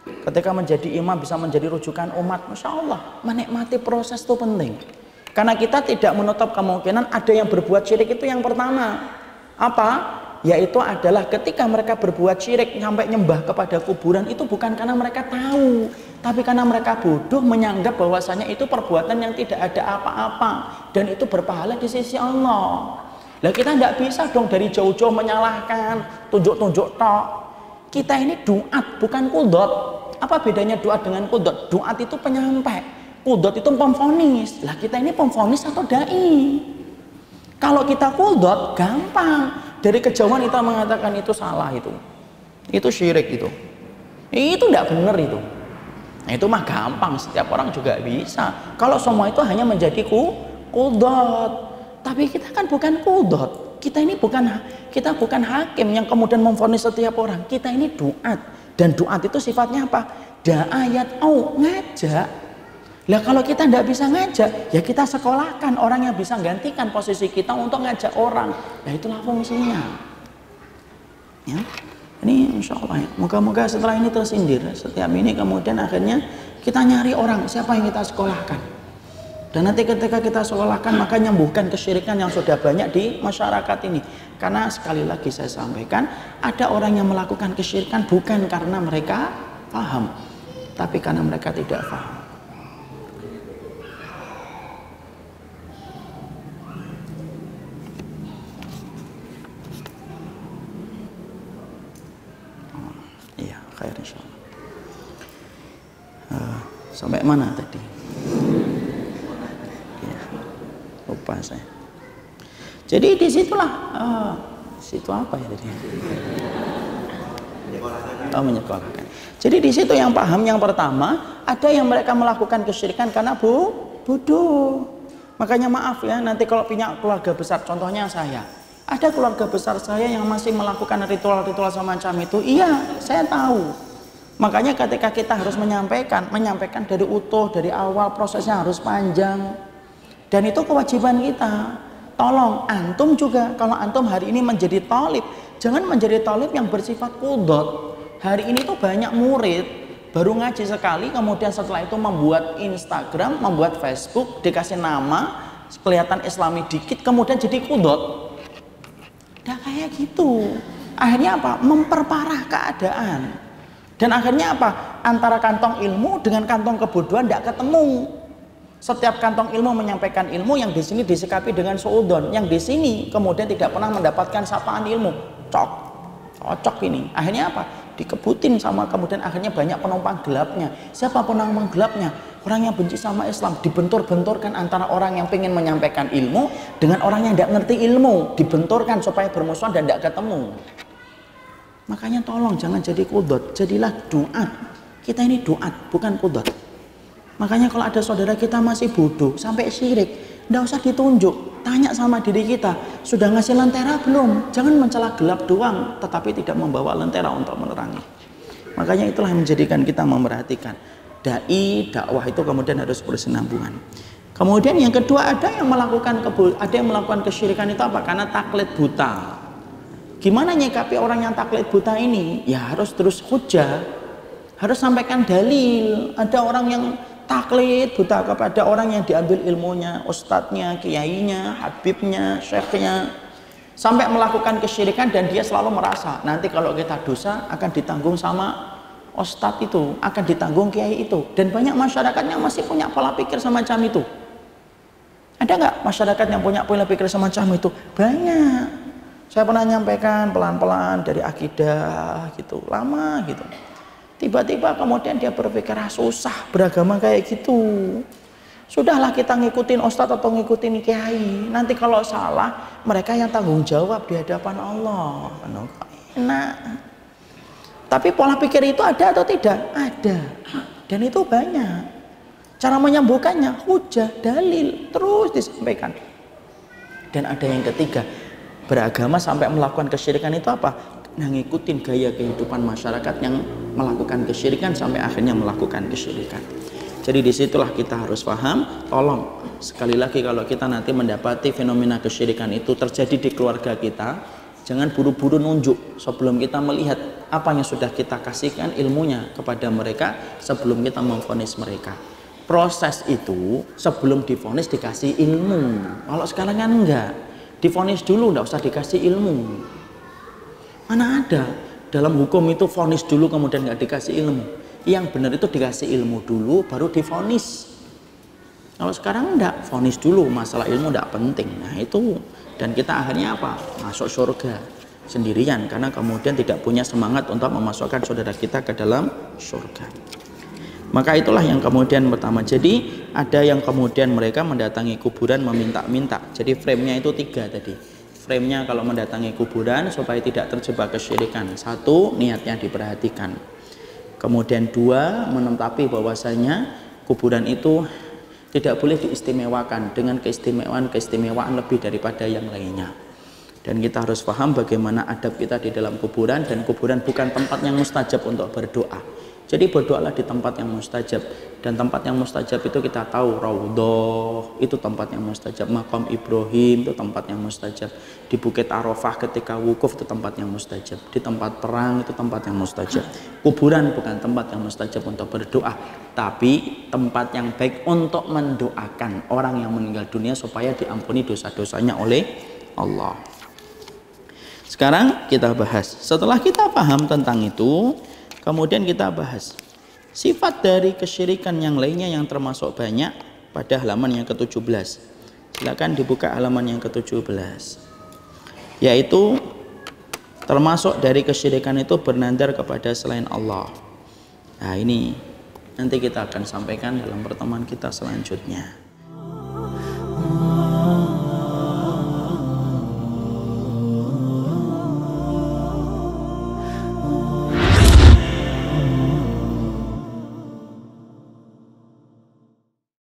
Ketika menjadi imam bisa menjadi rujukan umat, Masya Allah, menikmati proses itu penting. Karena kita tidak menutup kemungkinan ada yang berbuat syirik itu yang pertama. Apa? Yaitu adalah ketika mereka berbuat syirik sampai nyembah kepada kuburan itu bukan karena mereka tahu, tapi karena mereka bodoh menyanggap bahwasanya itu perbuatan yang tidak ada apa-apa dan itu berpahala di sisi Allah. Lah kita tidak bisa dong dari jauh-jauh menyalahkan, tunjuk-tunjuk tok. Kita ini duat bukan kudot. Apa bedanya duat dengan kudot? Duat itu penyampai, kudot itu pemfonis. Lah kita ini pemfonis atau dai? Kalau kita kudot gampang, dari kejauhan kita mengatakan itu salah, itu itu syirik, itu itu tidak benar, itu nah, itu mah gampang, setiap orang juga bisa. Kalau semua itu hanya menjadi ku, kudot, tapi kita kan bukan kudot. Kita ini bukan kita bukan hakim yang kemudian memvonis setiap orang. Kita ini duat, dan duat itu sifatnya apa? Da'ayat au, ngajak. Lah kalau kita tidak bisa ngajak, ya kita sekolahkan orang yang bisa gantikan posisi kita untuk ngajak orang. Nah itulah fungsinya. Ya, ini insya Allah. Moga-moga setelah ini tersindir. Setiap ini kemudian akhirnya kita nyari orang siapa yang kita sekolahkan. Dan nanti ketika kita sekolahkan maka nyembuhkan kesyirikan yang sudah banyak di masyarakat ini. Karena sekali lagi saya sampaikan, ada orang yang melakukan kesyirikan bukan karena mereka paham, tapi karena mereka tidak paham. Iya, khair insyaallah. Uh, sampai mana tadi? Lupa saya. Jadi disitulah uh, situ apa ya tadi? Oh, menyekolahkan. Jadi di situ yang paham yang pertama, ada yang mereka melakukan kesyirikan karena bu bodoh. Makanya maaf ya, nanti kalau punya keluarga besar, contohnya saya, ada keluarga besar saya yang masih melakukan ritual-ritual semacam itu. Iya, saya tahu. Makanya ketika kita harus menyampaikan, menyampaikan dari utuh, dari awal, prosesnya harus panjang. Dan itu kewajiban kita. Tolong antum juga, kalau antum hari ini menjadi thalib, jangan menjadi thalib yang bersifat kudot. Hari ini tuh banyak murid baru ngaji sekali, kemudian setelah itu membuat Instagram, membuat Facebook, dikasih nama, kelihatan Islami dikit, kemudian jadi kudot. Udah kayak gitu. Akhirnya apa? Memperparah keadaan. Dan akhirnya apa? Antara kantong ilmu dengan kantong kebodohan tidak ketemu. Setiap kantong ilmu menyampaikan ilmu, yang di sini disikapi dengan suudon, yang di sini kemudian tidak pernah mendapatkan sapaan ilmu. Cok, cocok ini. Akhirnya apa? Dikebutin sama, kemudian akhirnya banyak penumpang gelapnya. Siapa penumpang gelapnya? Orang yang benci sama Islam. Dibentur-benturkan antara orang yang ingin menyampaikan ilmu dengan orang yang tidak ngerti ilmu. Dibenturkan supaya bermusuhan dan tidak ketemu. Makanya tolong jangan jadi kudot, jadilah duat. Kita ini duat, bukan kudot. Makanya kalau ada saudara kita masih bodoh sampai syirik, tidak usah ditunjuk, tanya sama diri kita, sudah ngasih lentera belum? Jangan mencela gelap doang, tetapi tidak membawa lentera untuk menerangi. Makanya itulah yang menjadikan kita memperhatikan dai, dakwah itu kemudian harus bersenambungan. Kemudian yang kedua, ada yang melakukan kebul, ada yang melakukan kesyirikan itu apa? Karena taklid buta. Gimana nyikapi orang yang taklid buta ini? Ya harus terus hujah, harus sampaikan dalil. Ada orang yang taklid buta kepada orang yang diambil ilmunya, ustadznya, kiainya, habibnya, syekhnya, sampai melakukan kesyirikan dan dia selalu merasa nanti kalau kita dosa akan ditanggung sama ustadz itu, akan ditanggung kiai itu. Dan banyak masyarakat yang masih punya pola pikir semacam itu. Ada nggak masyarakat yang punya pola pikir semacam itu? Banyak. Saya pernah nyampaikan pelan-pelan dari akidah gitu, lama gitu. Tiba-tiba kemudian dia berpikir, ah, susah beragama kayak gitu. Sudahlah kita ngikutin ustadz atau ngikutin kiai. Nanti kalau salah, mereka yang tanggung jawab di hadapan Allah. Enak. Tapi pola pikir itu ada atau tidak? Ada. Dan itu banyak. Cara menyembuhkannya, hujah, dalil, terus disampaikan. Dan ada yang ketiga, beragama sampai melakukan kesyirikan itu apa? Nah, ngikutin gaya kehidupan masyarakat yang melakukan kesyirikan sampai akhirnya melakukan kesyirikan. Jadi disitulah kita harus paham. Tolong sekali lagi, kalau kita nanti mendapati fenomena kesyirikan itu terjadi di keluarga kita, Jangan buru-buru nunjuk sebelum kita melihat apa yang sudah kita kasihkan ilmunya kepada mereka sebelum kita memvonis mereka. Proses itu sebelum divonis dikasih ilmu. Kalau sekarang kan enggak, divonis dulu, enggak usah dikasih ilmu. Mana ada dalam hukum itu vonis dulu kemudian enggak dikasih ilmu. Yang benar itu dikasih ilmu dulu baru divonis. Kalau sekarang enggak, vonis dulu, masalah ilmu enggak penting. Nah itu, dan kita akhirnya apa? Masuk surga sendirian karena kemudian tidak punya semangat untuk memasukkan saudara kita ke dalam surga. Maka itulah yang kemudian pertama. Jadi ada yang kemudian mereka mendatangi kuburan meminta-minta. Jadi frame-nya itu tiga tadi. Frame-nya kalau mendatangi kuburan supaya tidak terjebak kesyirikan. Satu, niatnya diperhatikan. Kemudian dua, menetapi bahwasanya kuburan itu tidak boleh diistimewakan dengan keistimewaan-keistimewaan lebih daripada yang lainnya. Dan kita harus paham bagaimana adab kita di dalam kuburan, dan kuburan bukan tempat yang mustajab untuk berdoa. Jadi berdoalah di tempat yang mustajab, dan tempat yang mustajab itu kita tahu Raudhah itu tempat yang mustajab, Maqam Ibrahim itu tempat yang mustajab, di Bukit Arafah ketika wukuf itu tempat yang mustajab, di tempat perang itu tempat yang mustajab. Kuburan bukan tempat yang mustajab untuk berdoa, tapi tempat yang baik untuk mendoakan orang yang meninggal dunia supaya diampuni dosa-dosanya oleh Allah. Sekarang kita bahas, setelah kita paham tentang itu, kemudian kita bahas sifat dari kesyirikan yang lainnya yang termasuk banyak pada halaman yang ke tujuh belas. Silakan dibuka halaman yang ke tujuh belas. Yaitu termasuk dari kesyirikan itu bernadar kepada selain Allah. Nah ini nanti kita akan sampaikan dalam pertemuan kita selanjutnya.